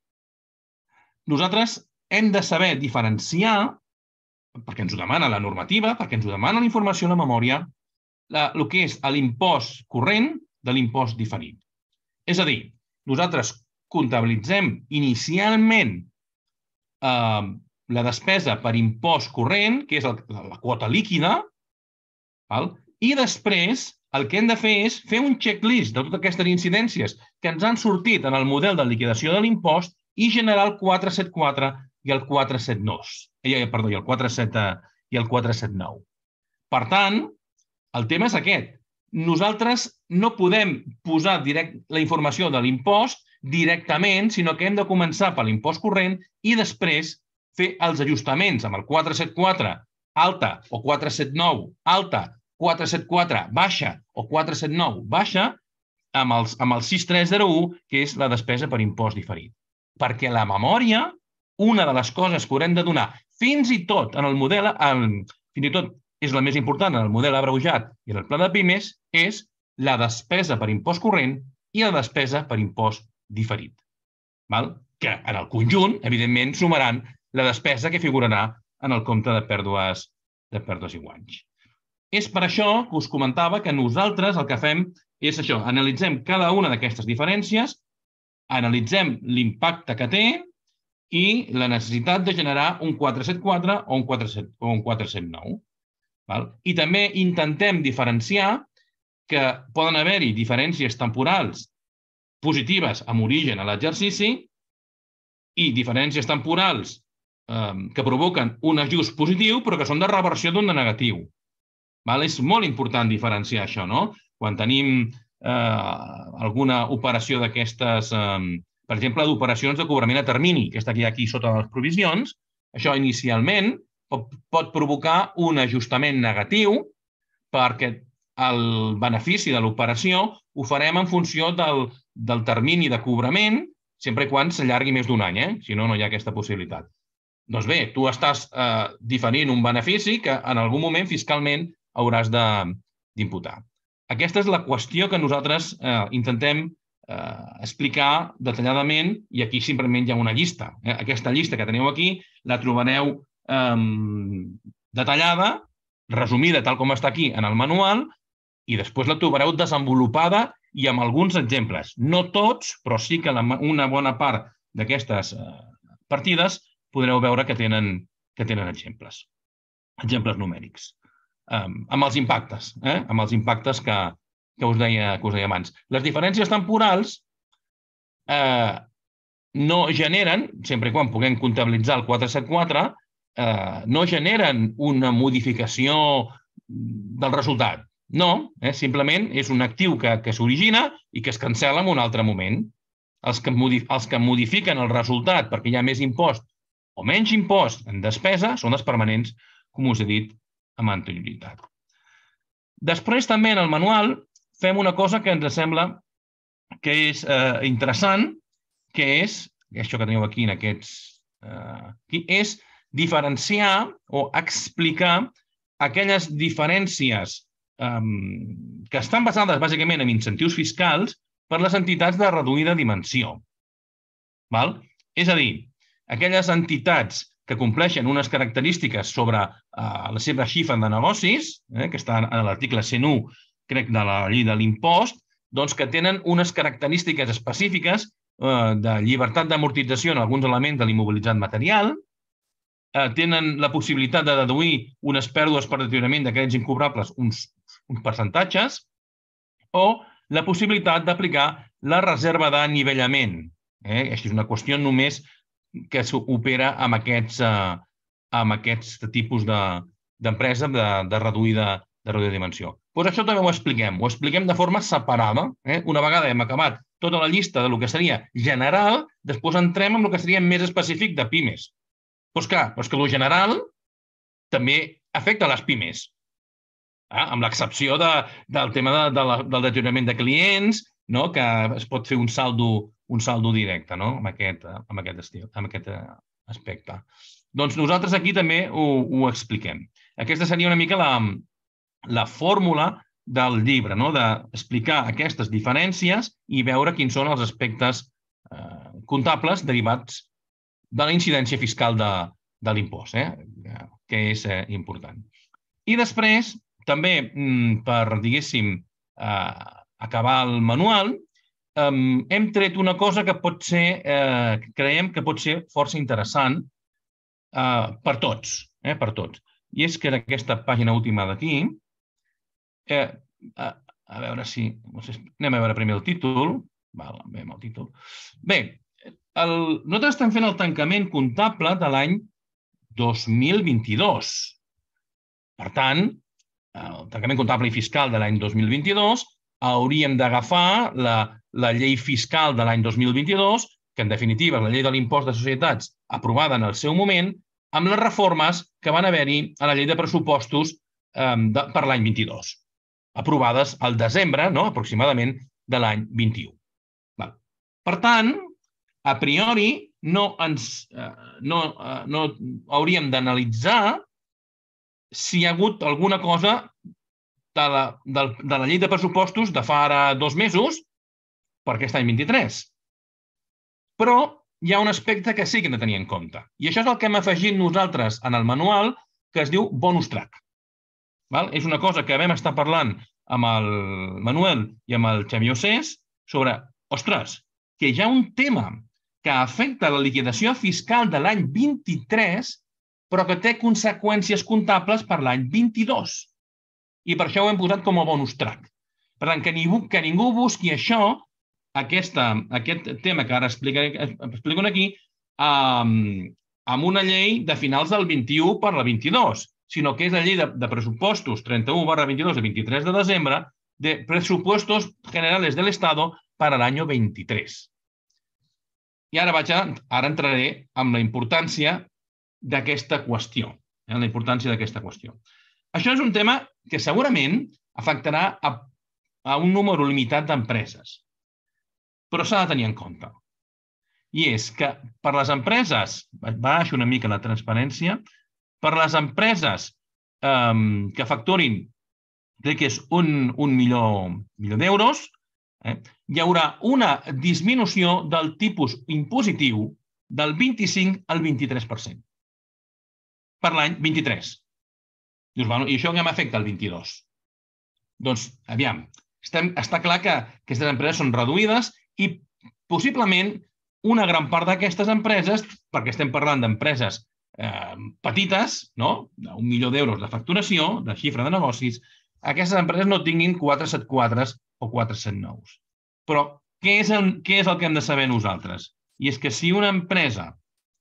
nosaltres hem de saber diferenciar, perquè ens ho demana la normativa, perquè ens ho demana la informació a la memòria, la, el que és l'impost corrent de l'impost diferit. És a dir, nosaltres comptabilitzem inicialment eh, la despesa per impost corrent, que és el, la quota líquida, val? I després el que hem de fer és fer un checklist de totes aquestes incidències que ens han sortit en el model de liquidació de l'impost i generar el quatre set quatre i el quatre set nou. Eh, perdó, i el quatre set i el quatre set nou. Per tant, el tema és aquest. Nosaltres no podem posar direct, la informació de l'impost directament, sinó que hem de començar per l'impost corrent i després fer els ajustaments amb el quatre set quatre alta o quatre set nou alta, quatre set quatre baixa o quatre set nou baixa amb, els, amb el sis tres zero u, que és la despesa per impost diferit. Perquè la memòria, una de les coses que haurem de donar, fins i tot en el model, en, fins i tot és la més important en el model abreujat i en el pla de pimes, és la despesa per impost corrent i la despesa per impost diferit. Val? Que en el conjunt, evidentment, sumaran la despesa que figurarà en el compte de pèrdues, de pèrdues i guanys. És per això que us comentava que nosaltres el que fem és això, analitzem cada una d'aquestes diferències, analitzem l'impacte que té i la necessitat de generar un quatre set quatre o un quatre set nou. I també intentem diferenciar que poden haver-hi diferències temporals positives amb origen a l'exercici i diferències temporals que provoquen un ajust positiu però que són de reversió d'un de negatiu. És molt important diferenciar això, no? Quan tenim alguna operació d'aquestes, per exemple, d'operacions de cobrament a termini, que està aquí sota les provisions, això inicialment pot provocar un ajustament negatiu perquè el benefici de l'operació ho farem en funció del, del termini de cobrament, sempre i quan s'allargui més d'un any, eh? Si no, no hi ha aquesta possibilitat. Doncs bé, tu estàs eh, diferint un benefici que en algun moment fiscalment hauràs d'imputar. Aquesta és la qüestió que nosaltres eh, intentem eh, explicar detalladament i aquí simplement hi ha una llista. Eh? Aquesta llista que teniu aquí la trobareu eh, detallada, resumida tal com està aquí en el manual i després la trobareu desenvolupada i amb alguns exemples. No tots, però sí que la, una bona part d'aquestes eh, partides podreu veure que tenen, que tenen exemples, exemples numèrics. Um, amb els impactes, eh? amb els impactes que, que, us deia, que us deia abans. Les diferències temporals eh, no generen, sempre i quan puguem comptabilitzar el quatre set quatre, eh, no generen una modificació del resultat. No, eh? Simplement és un actiu que, que s'origina i que es cancel·la en un altre moment. Els que, els que modifiquen el resultat perquè hi ha més impost o menys impost en despesa són els permanents, com us he dit, amb anterioritat. Després, també en el manual, fem una cosa que ens sembla que és eh, interessant, que és, això que teniu aquí en aquests, eh, aquí, és diferenciar o explicar aquelles diferències eh, que estan basades bàsicament en incentius fiscals per les entitats de reduïda dimensió. Val? És a dir, aquelles entitats que compleixen unes característiques sobre eh, la seva xifra de negocis, eh, que està a l'article cent u, crec, de la llei de l'impost, doncs que tenen unes característiques específiques eh, de llibertat d'amortització en alguns elements de l'immobilitzat material, tenen la possibilitat de deduir unes pèrdues per deteriorament de crèdits incobrables, uns, uns percentatges, o la possibilitat d'aplicar la reserva d'anivellament. Eh? Això és una qüestió només que s'opera amb aquests, eh, amb aquests tipus d'empresa de, de, de, reduïda, de reduïda dimensió. Doncs això també ho expliquem. Ho expliquem de forma separada. Eh? Una vegada hem acabat tota la llista del que seria general, després entrem en el que seria més específic de pimes. Doncs clar, doncs que el general també afecta les pimes, eh? Amb l'excepció de, del tema de, de la, del deteriorament de clients, no? Que es pot fer un saldo, un saldo directe, no? Amb aquest, amb aquest, estil, amb aquest aspecte. Doncs nosaltres aquí també ho, ho expliquem. Aquesta seria una mica la, la fórmula del llibre, no? D'explicar aquestes diferències i veure quins són els aspectes eh, comptables derivats de la incidència fiscal de, de l'impost, eh? Que és eh, important. I després, també, per, diguéssim, eh, acabar el manual, eh, hem tret una cosa que pot ser, eh, creiem que pot ser força interessant eh, per tots, eh, per tots. I és que en aquesta pàgina última d'aquí, eh, a, a veure si... No sé, anem a veure primer el títol. Val, veiem el títol. Bé, el, nosaltres estem fent el tancament comptable de l'any dos mil vint-i-dos. Per tant, el tancament comptable i fiscal de l'any dos mil vint-i-dos hauríem d'agafar la, la llei fiscal de l'any dos mil vint-i-dos, que en definitiva és la llei de l'impost de societats aprovada en el seu moment, amb les reformes que van haver-hi a la llei de pressupostos eh, de, per l'any vint-i-dos, aprovades al desembre, no?, aproximadament, de l'any vint-i-u. Val. Per tant, a priori, no, ens, eh, no, eh, no hauríem d'analitzar si hi ha hagut alguna cosa de la, de, de la llei de pressupostos de fa ara dos mesos per aquest any vint-i-tres. Però hi ha un aspecte que sí que hem de tenir en compte. I això és el que hem afegit nosaltres en el manual, que es diu bonus track. Val? És una cosa que vam estar parlant amb el Manuel i amb el Xavier Ossés sobre, ostres, que hi ha un tema que afecta la liquidació fiscal de l'any vint-i-tres, però que té conseqüències comptables per l'any vint-i-dos. I per això ho hem posat com a bonus track. Per tant, que ningú, que ningú busqui això, aquesta, aquest tema que ara explicaré, explico aquí, um, amb una llei de finals del vint-i-u per la vint-i-dos, sinó que és la llei de, de pressupostos trenta-u barra vint-i-dos de vint-i-tres de desembre de presupuestos generales del Estado per a l'any vint-i-tres. I ara, vaig a, ara entraré amb la importància d'aquesta qüestió. Eh, la importància d'aquesta qüestió. Això és un tema que segurament afectarà a, a un número limitat d'empreses, però s'ha de tenir en compte. I és que per les empreses, baixo una mica la transparència, per les empreses eh, que facturin, crec que és un, un milió, milió d'euros, eh, hi haurà una disminució del tipus impositiu del vint-i-cinc al vint-i-tres per cent per l'any vint-i-tres. Dius, bueno, i això ja m'afecta el vint-i-dos. Doncs, aviam, estem, està clar que aquestes empreses són reduïdes i possiblement una gran part d'aquestes empreses, perquè estem parlant d'empreses eh, petites, no?, d'un milió d'euros de facturació, de xifra de negocis, aquestes empreses no tinguin quatre cents i setanta quatre o quatre cents i nou. Però què és, el, què és el que hem de saber nosaltres? I és que si una empresa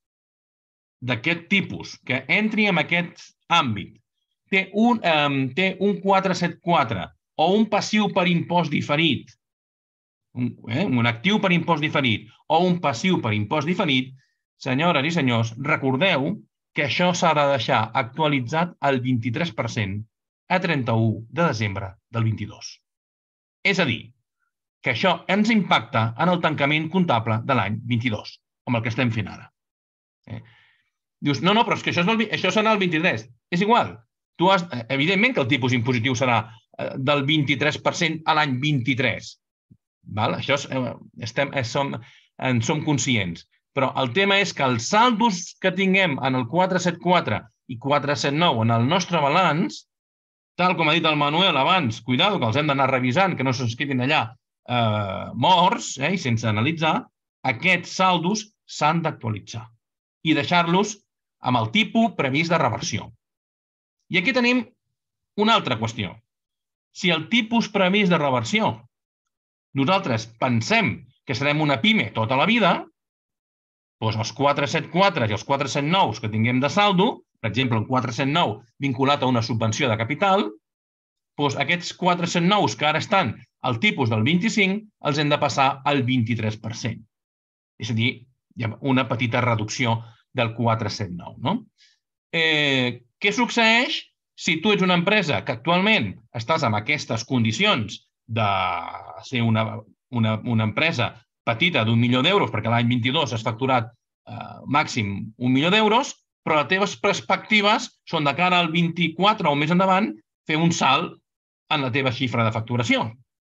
d'aquest tipus, que entri en aquest àmbit, té un, um, té un quatre cents i setanta quatre o un passiu per impost diferit, un, eh, un actiu per impost diferit o un passiu per impost diferit, senyores i senyors, recordeu que això s'ha de deixar actualitzat al vint-i-tres per cent a trenta-u de desembre del vint-i-dos. És a dir, que això ens impacta en el tancament comptable de l'any vint-i-dos, amb el que estem fent ara. Eh? Dius, no, no, però és que això, és el, això serà el vint-i-tres. És igual. Tu has, evidentment que el tipus impositiu serà del vint-i-tres per cent a l'any vint-i-tres. Val? Això és, estem, som, en som conscients. Però el tema és que els saldos que tinguem en el quatre cents i setanta quatre i quatre cents i nou en el nostre balanç, tal com ha dit el Manuel abans, cuidado, que els hem d'anar revisant, que no se'ns quedin allà eh, morts eh, i sense analitzar, aquests saldos s'han d'actualitzar i deixar-los amb el tipus previst de reversió. I aquí tenim una altra qüestió. Si el tipus previst de reversió nosaltres pensem que serem una pime tota la vida, doncs els quatre-cents setanta quatre i els quatre-cents setanta nou que tinguem de saldo, per exemple, un quatre-cents setanta nou vinculat a una subvenció de capital, doncs aquests quatre-cents setanta nou que ara estan al tipus del vint-i-cinc els hem de passar al vint-i-tres per cent. És a dir, hi ha una petita reducció del quatre-cents setanta nou. No? Eh, què succeeix si tu ets una empresa que actualment estàs en aquestes condicions de ser una, una, una empresa petita d'un milió d'euros, perquè l'any vint-i-dos has facturat eh, màxim un milió d'euros, però les teves perspectives són de cara al vint-i-quatre o més endavant fer un salt en la teva xifra de facturació.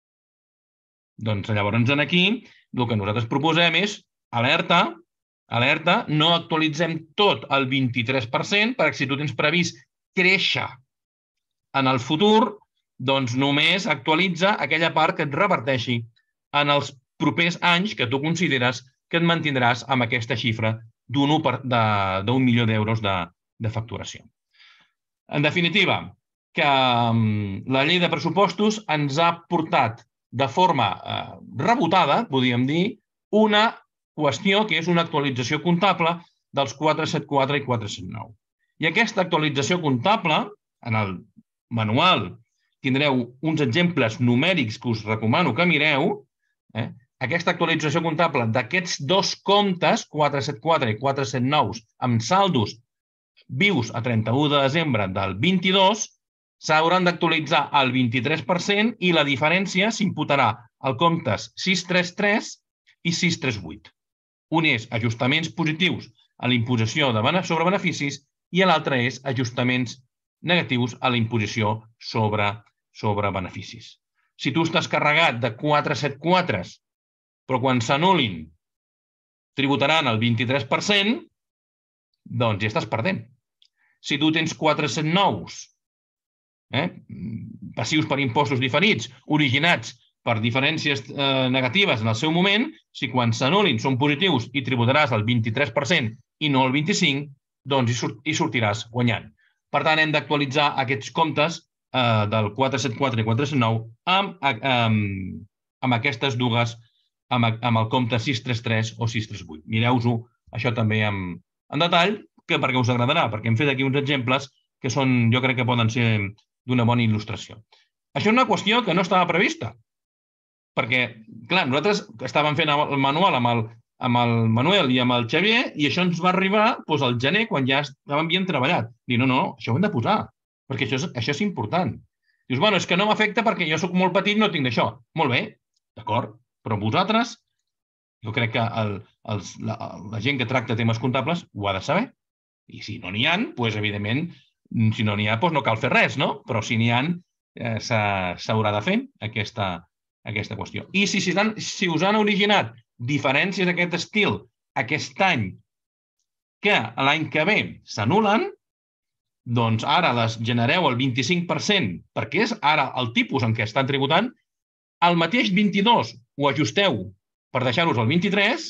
Doncs llavors aquí el que nosaltres proposem és alerta, alerta, no actualitzem tot al vint-i-tres per cent perquè si tu tens previst créixer en el futur, doncs només actualitza aquella part que et reverteixi en els propers anys que tu consideres que et mantindràs amb aquesta xifra d'un milió d'euros de, de facturació. En definitiva, que la llei de pressupostos ens ha portat de forma eh, rebotada, podríem dir, una qüestió que és una actualització comptable dels quatre-cents setanta quatre i quatre-cents setanta nou. I aquesta actualització comptable, en el manual tindreu uns exemples numèrics que us recomano que mireu, eh? Aquesta actualització comptable d'aquests dos comptes, quatre-cents setanta quatre i quatre-cents setanta nou, amb saldos vius a trenta-u de desembre del vint-i-dos, s'hauran d'actualitzar al vint-i-tres per cent i la diferència s'imputarà al comptes sis cents trenta tres i sis cents trenta vuit. Un és ajustaments positius a la imposició sobre beneficis i l'altre és ajustaments negatius a la imposició sobre, sobre beneficis. Si tu estàs carregat de quatre-cents setanta quatre, però quan s'anul·lin tributaran el vint-i-tres per cent, doncs ja estàs perdent. Si tu tens quatre-cents nou eh, passius per impostos diferits, originats per diferències eh, negatives en el seu moment, si quan s'anul·lin són positius i tributaràs el vint-i-tres per cent i no el vint-i-cinc per cent, doncs hi, surt, hi sortiràs guanyant. Per tant, hem d'actualitzar aquests comptes eh, del quatre-cents setanta quatre i quatre-cents setanta nou amb, amb, amb aquestes dues, amb, amb el compte sis cents trenta tres o sis cents trenta vuit. Mireu-ho això també en, en detall, que perquè us agradarà, perquè hem fet aquí uns exemples que són, jo crec que poden ser d'una bona il·lustració. Això és una qüestió que no estava prevista, perquè, clar, nosaltres estàvem fent el manual amb el, amb el Manuel i amb el Xavier i això ens va arribar doncs, al gener quan ja estàvem bien treballat. Dic, no, no, això ho hem de posar, perquè això és, això és important. Dius, bueno, és que no m'afecta perquè jo soc molt petit i no tinc d'això. Molt bé, d'acord, però vosaltres, jo crec que el, els, la, la gent que tracta temes comptables ho ha de saber. I si no n'hi ha, doncs, evidentment, si no n'hi ha, doncs no cal fer res, no? Però si n'hi ha, eh, s'haurà de fer aquesta, aquesta qüestió. I si, si, si us han originat diferències d'aquest estil aquest any que l'any que ve s'anulen, doncs ara les genereu al vint-i-cinc per cent, perquè és ara el tipus en què estan tributant, al mateix vint-i-dos ho ajusteu per deixar-los al vint-i-tres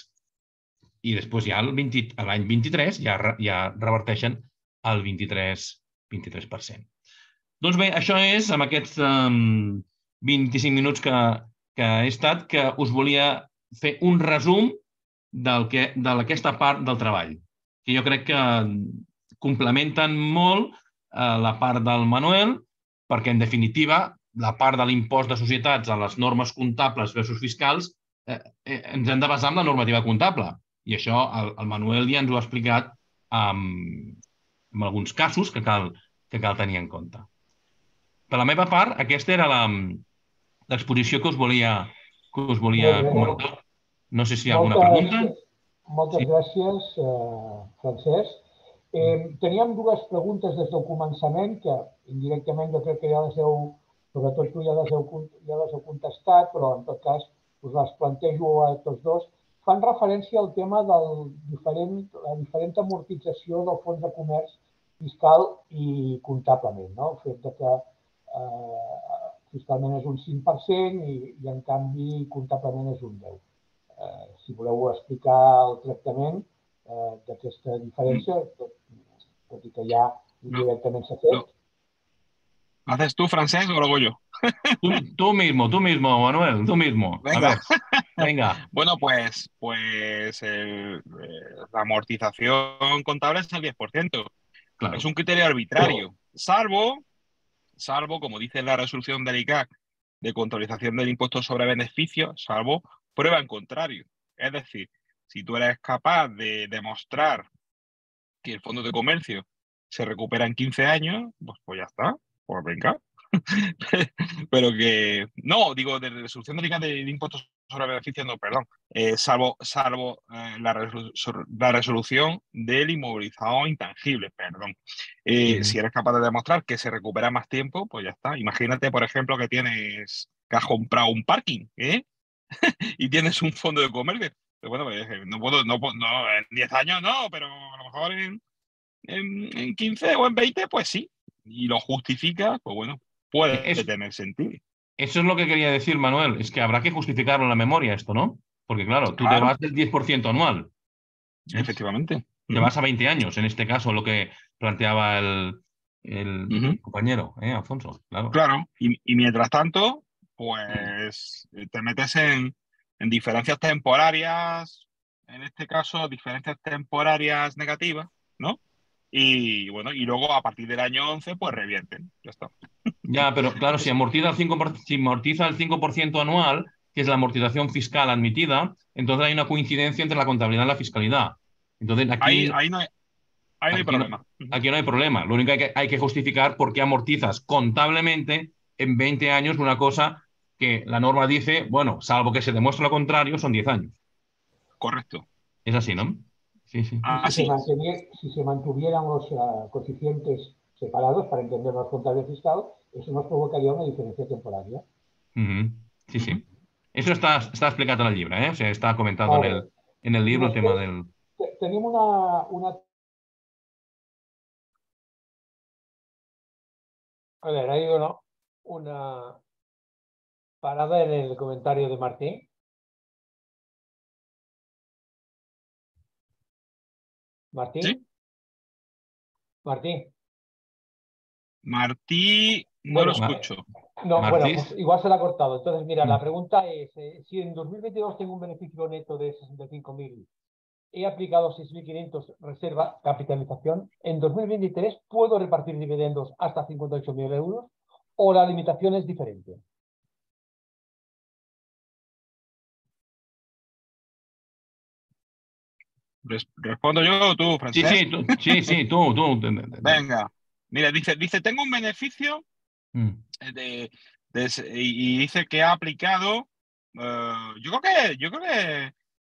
i després ja l'any vint-i-tres ja, ja reverteixen al vint-i-tres per cent. Doncs bé, això és amb aquests um, vint-i-cinc minuts que, que he estat, que us volia fer un resum d'aquesta part del treball, que jo crec que complementen molt eh, la part del Manuel, perquè en definitiva la part de l'impost de societats a les normes comptables versus fiscals eh, eh, ens hem de basar en la normativa comptable. I això el, el Manuel ja ens ho ha explicat amb, amb alguns casos que cal, que cal tenir en compte. Per la meva part, aquesta era l'exposició que us volia que us volia comentar. No sé si hi ha alguna pregunta. Moltes gràcies, Francesc. Teníem dues preguntes des del començament que indirectament jo crec que ja les heu, sobretot tu ja les heu contestat, però en tot cas us les plantejo a tots dos. Fan referència al tema de la diferent amortització del fons de comerç fiscal i comptablement. El fet que fiscalment és un cinc per cent i, i en canvi comptablement és un deu per cent. Eh, si voleu explicar el tractament eh, d'aquesta diferència, tot i que ja No, directament s'ha no. fet. ¿Haces tú, Francesc, o lo hago yo? Tú, tú mismo, tú mismo, Manuel, tú mismo. A Venga. ver, venga. Bueno, pues, pues el- eh, la amortización contable es el diez por ciento. Claro. Es un criterio arbitrario, salvo, salvo, como dice la resolución del I C A C de contabilización del impuesto sobre beneficios, salvo prueba en contrario. Es decir, si tú eres capaz de demostrar que el fondo de comercio se recupera en quince años, pues, pues ya está, pues venga. Pero que, no, digo, de resolución de, de impuestos sobre beneficios, no, perdón, eh, salvo, salvo eh, la, resolu la resolución del inmovilizado intangible, perdón. Eh, Mm. Si eres capaz de demostrar que se recupera más tiempo, pues ya está. Imagínate, por ejemplo, que tienes, que has comprado un parking, ¿eh? Y tienes un fondo de comercio. Pero bueno, pues, no puedo, no, no, en diez años no, pero a lo mejor en, en, en quince o en veinte, pues sí. Y lo justifica, pues bueno, puede Es, tener sentido. eso es lo que quería decir, Manuel. Es que habrá que justificarlo en la memoria esto, ¿no? Porque claro, tú te Claro, vas del diez por ciento anual. ¿eh? efectivamente. Te vas a veinte años, en este caso, lo que planteaba el, el Ujú. compañero, ¿eh, Alfonso? Claro. Claro, y, y mientras tanto, pues te metes en, en diferencias temporarias, en este caso, diferencias temporarias negativas, ¿no? Y bueno, y luego a partir del año once, pues revierten. Ya está. Ya, pero claro, si amortiza el cinco por ciento, si amortiza el cinco por ciento anual, que es la amortización fiscal admitida, entonces hay una coincidencia entre la contabilidad y la fiscalidad. Entonces Ahí, aquí, ahí no hay, ahí no hay aquí, no, problema. Ujú. aquí no hay problema. Lo único que hay, que hay que justificar por qué amortizas contablemente en veinte años una cosa que la norma dice, bueno, salvo que se demuestre lo contrario, son diez años. Correcto. Es así, ¿no? Sí, sí. Y si se, Así es. si se mantuvieran los uh, coeficientes separados para entender más contable fiscal, eso nos provocaría una diferencia temporaria. Uh-huh. Sí, Ujú. sí. Eso está, está explicado en el libro, ¿eh? O sea, está comentado en el, en el I libro el tema després del... te- tenim una, una... A ver, hay una, una parada en el comentario de Martín. Martín. ¿Sí? Martín. Martí, no Bueno, lo escucho. no, bueno, Martí. pues igual se la ha cortado. Entonces, mira, Mm. la pregunta es, eh, si en dos mil veintidós tengo un beneficio neto de sesenta y cinco mil, he aplicado seis mil quinientos reserva capitalización, en dos mil veintitrés puedo repartir dividendos hasta cincuenta y ocho mil euros o la limitación es diferente. Res- ¿Respondo yo o tú, Sí, Francesc? sí, tú, sí, sí, tú, tú. Venga. Mira, dice, dice, tengo un beneficio Mm. de, de- y y dice que ha aplicado. eh, yo creo que, yo creo que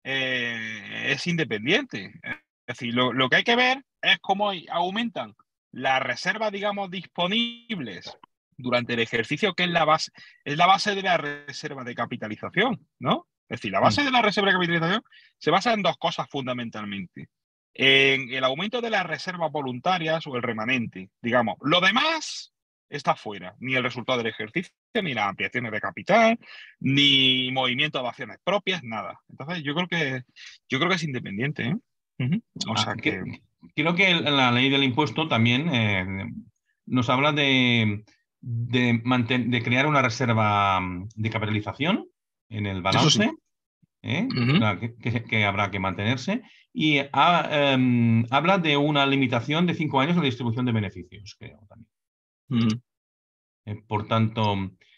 eh, es independiente. Es decir, lo, lo que hay que ver es cómo aumentan las reservas, digamos, disponibles durante el ejercicio, que es la base, es la base de la reserva de capitalización, ¿no? Es decir, la base Mm. de la reserva de capitalización se basa en dos cosas fundamentalmente. En el aumento de las reservas voluntarias o el remanente, digamos. Lo demás está fuera, ni el resultado del ejercicio, ni las ampliaciones de capital, ni movimiento de acciones propias, nada. Entonces, yo creo que yo creo que es independiente, ¿eh? Uh-huh. O Ah, sea que- que. creo que la ley del impuesto también eh, nos habla de, de, manten- de crear una reserva mm, de capitalización en el Eso sí. balance, ¿eh? Uh-huh. La que, que- que habrá que mantenerse, y ha- em, habla de una limitación de cinco años en la distribución de beneficios, creo también. Uh-huh. Eh, por tanto,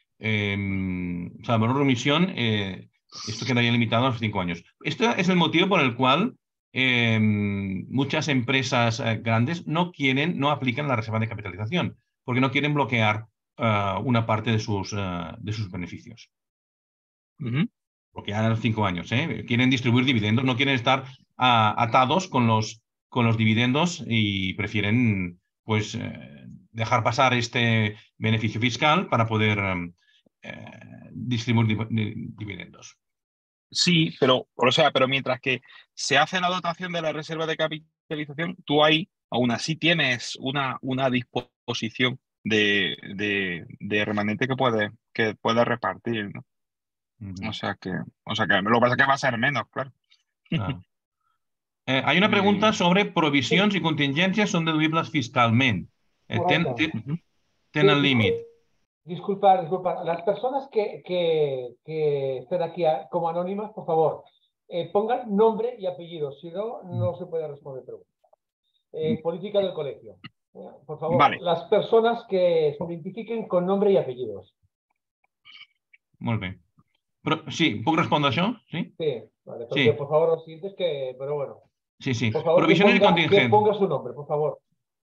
eh, o sea, valor remisión, eh, esto quedaría limitado a los cinco años. Este es el motivo por el cual eh, muchas empresas eh, grandes no quieren, no aplican la reserva de capitalización, porque no quieren bloquear uh, una parte de sus, uh, de sus beneficios. Uh-huh. Bloquear a los cinco años, ¿eh? Quieren distribuir dividendos, no quieren estar uh, atados con los, con los dividendos y prefieren, pues, eh, dejar pasar este beneficio fiscal para poder eh, distribuir dividendos. Sí, pero, o sea, pero mientras que se hace la dotación de la reserva de capitalización, tú ahí aún así tienes una, una disposición de, de, de remanente que puedes que puede repartir, ¿no? Uh-huh. O sea que, o sea que lo que pasa es que va a ser menos, claro. Claro. Eh, hay una pregunta sobre provisions i contingències són deduïbles fiscalment. Eh, ten, Correcte. ten, tenen Sí, límit. Disculpa, disculpa. Las personas que, que, que estén aquí a- como anónimas, por favor, eh, pongan nombre y apellido. Si no, no se puede responder preguntas. Eh, política del colegio. Eh, por favor, Vale. las personas que se identifiquen con nombre y apellidos. Molt bé. Però, sí, puc respondre això? Sí? Sí, vale. Porque, Sí. por favor, los siguientes que... Pero bueno. Sí, sí. Por favor, que Provisiones i ponga, que contingències. ponga su nombre, por favor.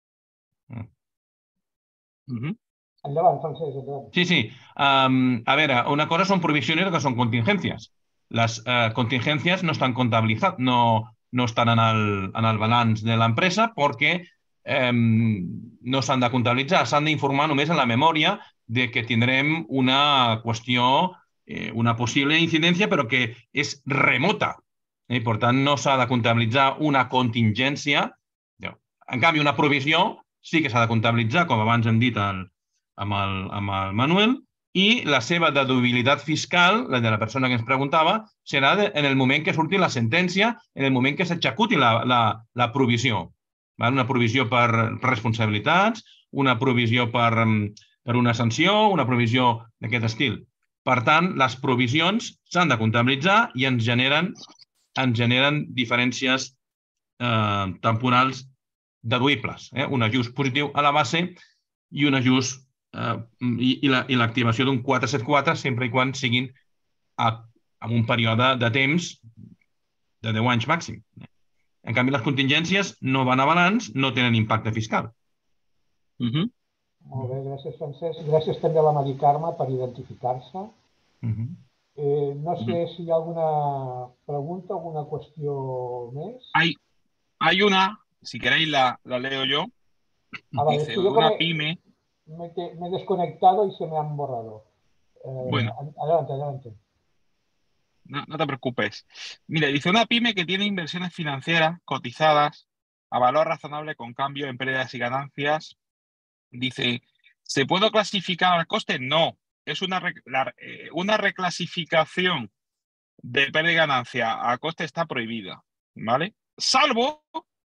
Ujú. Endavant, Francesc, endavant. Sí, sí. Um, a veure, una cosa són provisiones i otra són contingències. Les uh, contingències no estan comptabilitzades, no, no estan en el, en el balanç de l'empresa perquè um, no s'han de comptabilitzar, s'han d'informar només en la memòria de que tindrem una qüestió, eh, una possible incidència, però que és remota. Eh? Per tant, no s'ha de comptabilitzar una contingència. En canvi, una provisió sí que s'ha de comptabilitzar, com abans hem dit el, amb, el, amb el Manuel, i la seva deduïbilitat fiscal, la de la persona que ens preguntava, serà de, en el moment que surti la sentència, en el moment que s'executi la, la, la provisió. Val? Una provisió per responsabilitats, una provisió per, per una sanció, una provisió d'aquest estil. Per tant, les provisions s'han de comptabilitzar i ens generen, ens generen diferències eh, temporals deduïbles. Eh? Un ajust positiu a la base i un ajust eh, i, i l'activació la, d'un quatre set quatre sempre i quan siguin a, en un període de temps de deu anys màxim. En canvi, les contingències no van a balanç, no tenen impacte fiscal. Uh-huh. Molt bé, gràcies, Francesc. Gràcies també a la Mari Carme per identificar-se. Uh-huh. eh, no sé Uh-huh. si hi ha alguna pregunta, alguna qüestió més. Hay, hay una, si queréis la, la leo yo. Ah, vale, Dice, es que yo una me, pyme. me, me he desconectado y se me han borrado. Eh, Bueno, adelante, adelante. no, no te preocupes. Mire, dice una pyme que tiene inversiones financieras cotizadas a valor razonable con cambio en pérdidas y ganancias. Dice, ¿se puede clasificar al coste? No. Es una, la, eh, una reclasificación de pérdida y ganancia a coste está prohibida, ¿vale? Salvo,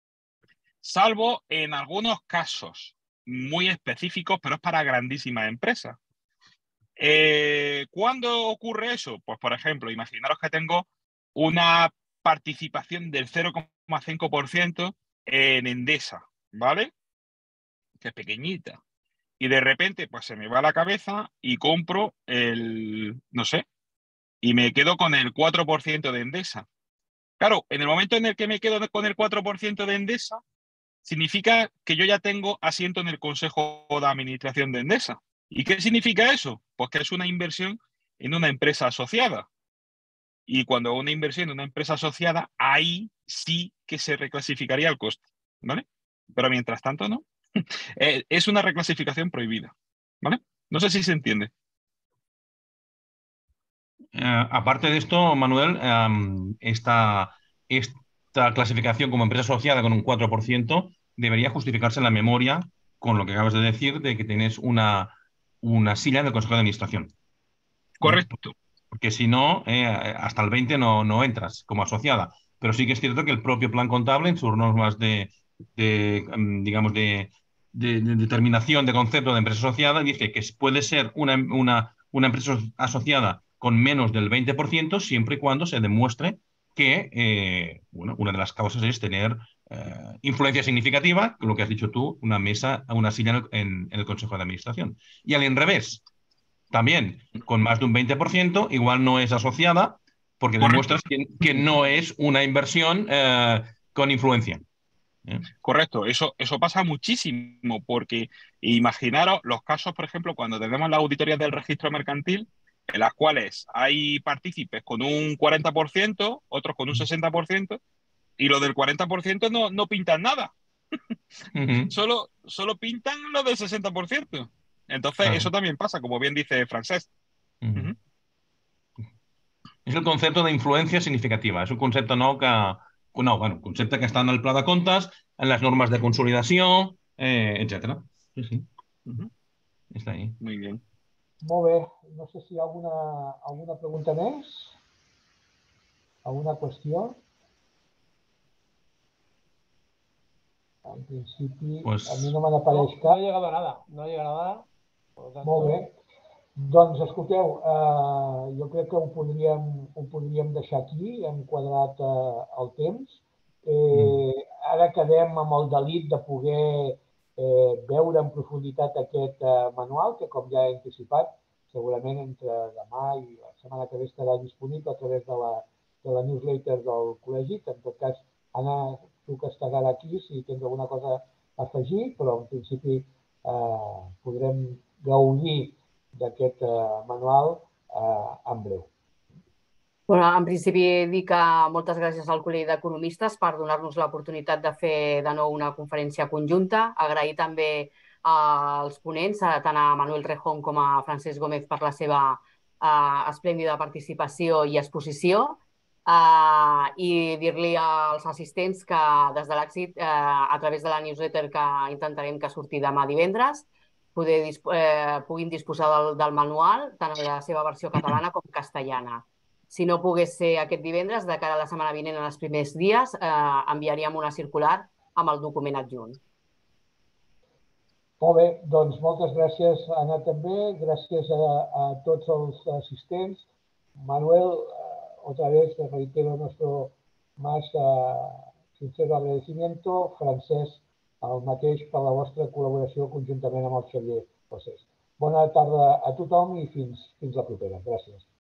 salvo en algunos casos muy específicos, pero es para grandísimas empresas. Eh, ¿Cuándo ocurre eso? Pues, por ejemplo, imaginaros que tengo una participación del cero coma cinco por ciento en Endesa, ¿vale? Que es pequeñita. Y de repente, pues se me va la cabeza y compro el, no sé, y me quedo con el cuatro por ciento de Endesa. Claro, en el momento en el que me quedo con el cuatro por ciento de Endesa, significa que yo ya tengo asiento en el Consejo de Administración de Endesa. ¿Y qué significa eso? Pues que es una inversión en una empresa asociada. Y cuando una inversión en una empresa asociada, ahí sí que se reclasificaría el coste, ¿vale? Pero mientras tanto, no. Es una reclasificación prohibida, ¿vale? No sé si se entiende. Eh, aparte de esto, Manuel, eh, esta, esta clasificación como empresa asociada con un cuatro por ciento debería justificarse en la memoria con lo que acabas de decir de que tienes una, una silla en el Consejo de Administración. Correcto. ¿Eh? Porque si no, eh, hasta el veinte no, no entras como asociada. Pero sí que es cierto que el propio plan contable, en sus normas de, de digamos, de, de, de determinación de concepto de empresa asociada, dice que puede ser una, una, una empresa asociada con menos del veinte por ciento siempre y cuando se demuestre que eh, bueno, una de las causas es tener eh, influencia significativa, lo que has dicho tú, una mesa, una silla en el, en, en el Consejo de Administración. Y al revés, también con más de un veinte por ciento, igual no es asociada porque Correcto. demuestras que, que no es una inversión eh, con influencia. ¿Eh? Correcto, eso, eso pasa muchísimo porque imaginaros los casos, por ejemplo, cuando tenemos las auditorías del registro mercantil, en las cuales hay partícipes con un cuarenta por ciento, otros con un sesenta por ciento, y los del cuarenta por ciento no, no pintan nada. Uh-huh. solo, solo pintan los del sesenta por ciento. Entonces, uh-huh. eso también pasa, como bien dice Francesc. Uh-huh. Uh-huh. És el concepte d'influència significativa. És un concepte nou que, no, bueno, concepte que està en el pla de comptes, en les normes de consolidació, eh, etcètera. Sí, sí. Uh-huh. Està ahí. Muy bien. Molt bé. No sé si hi ha alguna, alguna pregunta més? Alguna qüestió? En principi, Pues... a mi no me n'apareix No, cap. no ha llegado nada, no ha llegado nada. Por lo tanto... Molt bé. Doncs, escolteu, eh, jo crec que ho podríem, ho podríem deixar aquí, hem quadrat eh, el temps. Eh, Mm. Ara quedem amb el delit de poder eh, veure en profunditat aquest eh, manual, que com ja he anticipat, segurament entre demà i la setmana que ve estarà disponible a través de la, de la newsletter del col·legi, que en tot cas, Anna, tu que estàs ara aquí, si tens alguna cosa a afegir, però en principi eh, podrem gaudir d'aquest eh, manual eh, en breu. Bueno, en principi, dir que moltes gràcies al Col·legi d'Economistes per donar-nos l'oportunitat de fer de nou una conferència conjunta. Agrair també als ponents, tant a Manuel Rejón com a Francesc Gómez, per la seva eh, esplèndida participació i exposició. Uh, I dir-li als assistents que des de l'èxit, uh, a través de la newsletter que intentarem que surti demà divendres, poder disp eh, puguin disposar del, del manual, tant en la seva versió catalana com castellana. Si no pogués ser aquest divendres, de cara a la setmana vinent, en els primers dies, eh, enviaríem una circular amb el document adjunt. Molt bé, doncs moltes gràcies, Anna, també. Gràcies a, a tots els assistents. Manuel, otra vez reitero nuestro más uh, sincero agradecimiento. Francesc, el mateix per la vostra col·laboració conjuntament amb el Xavier Procés. Bona tarda a tothom i fins, fins la propera. Gràcies.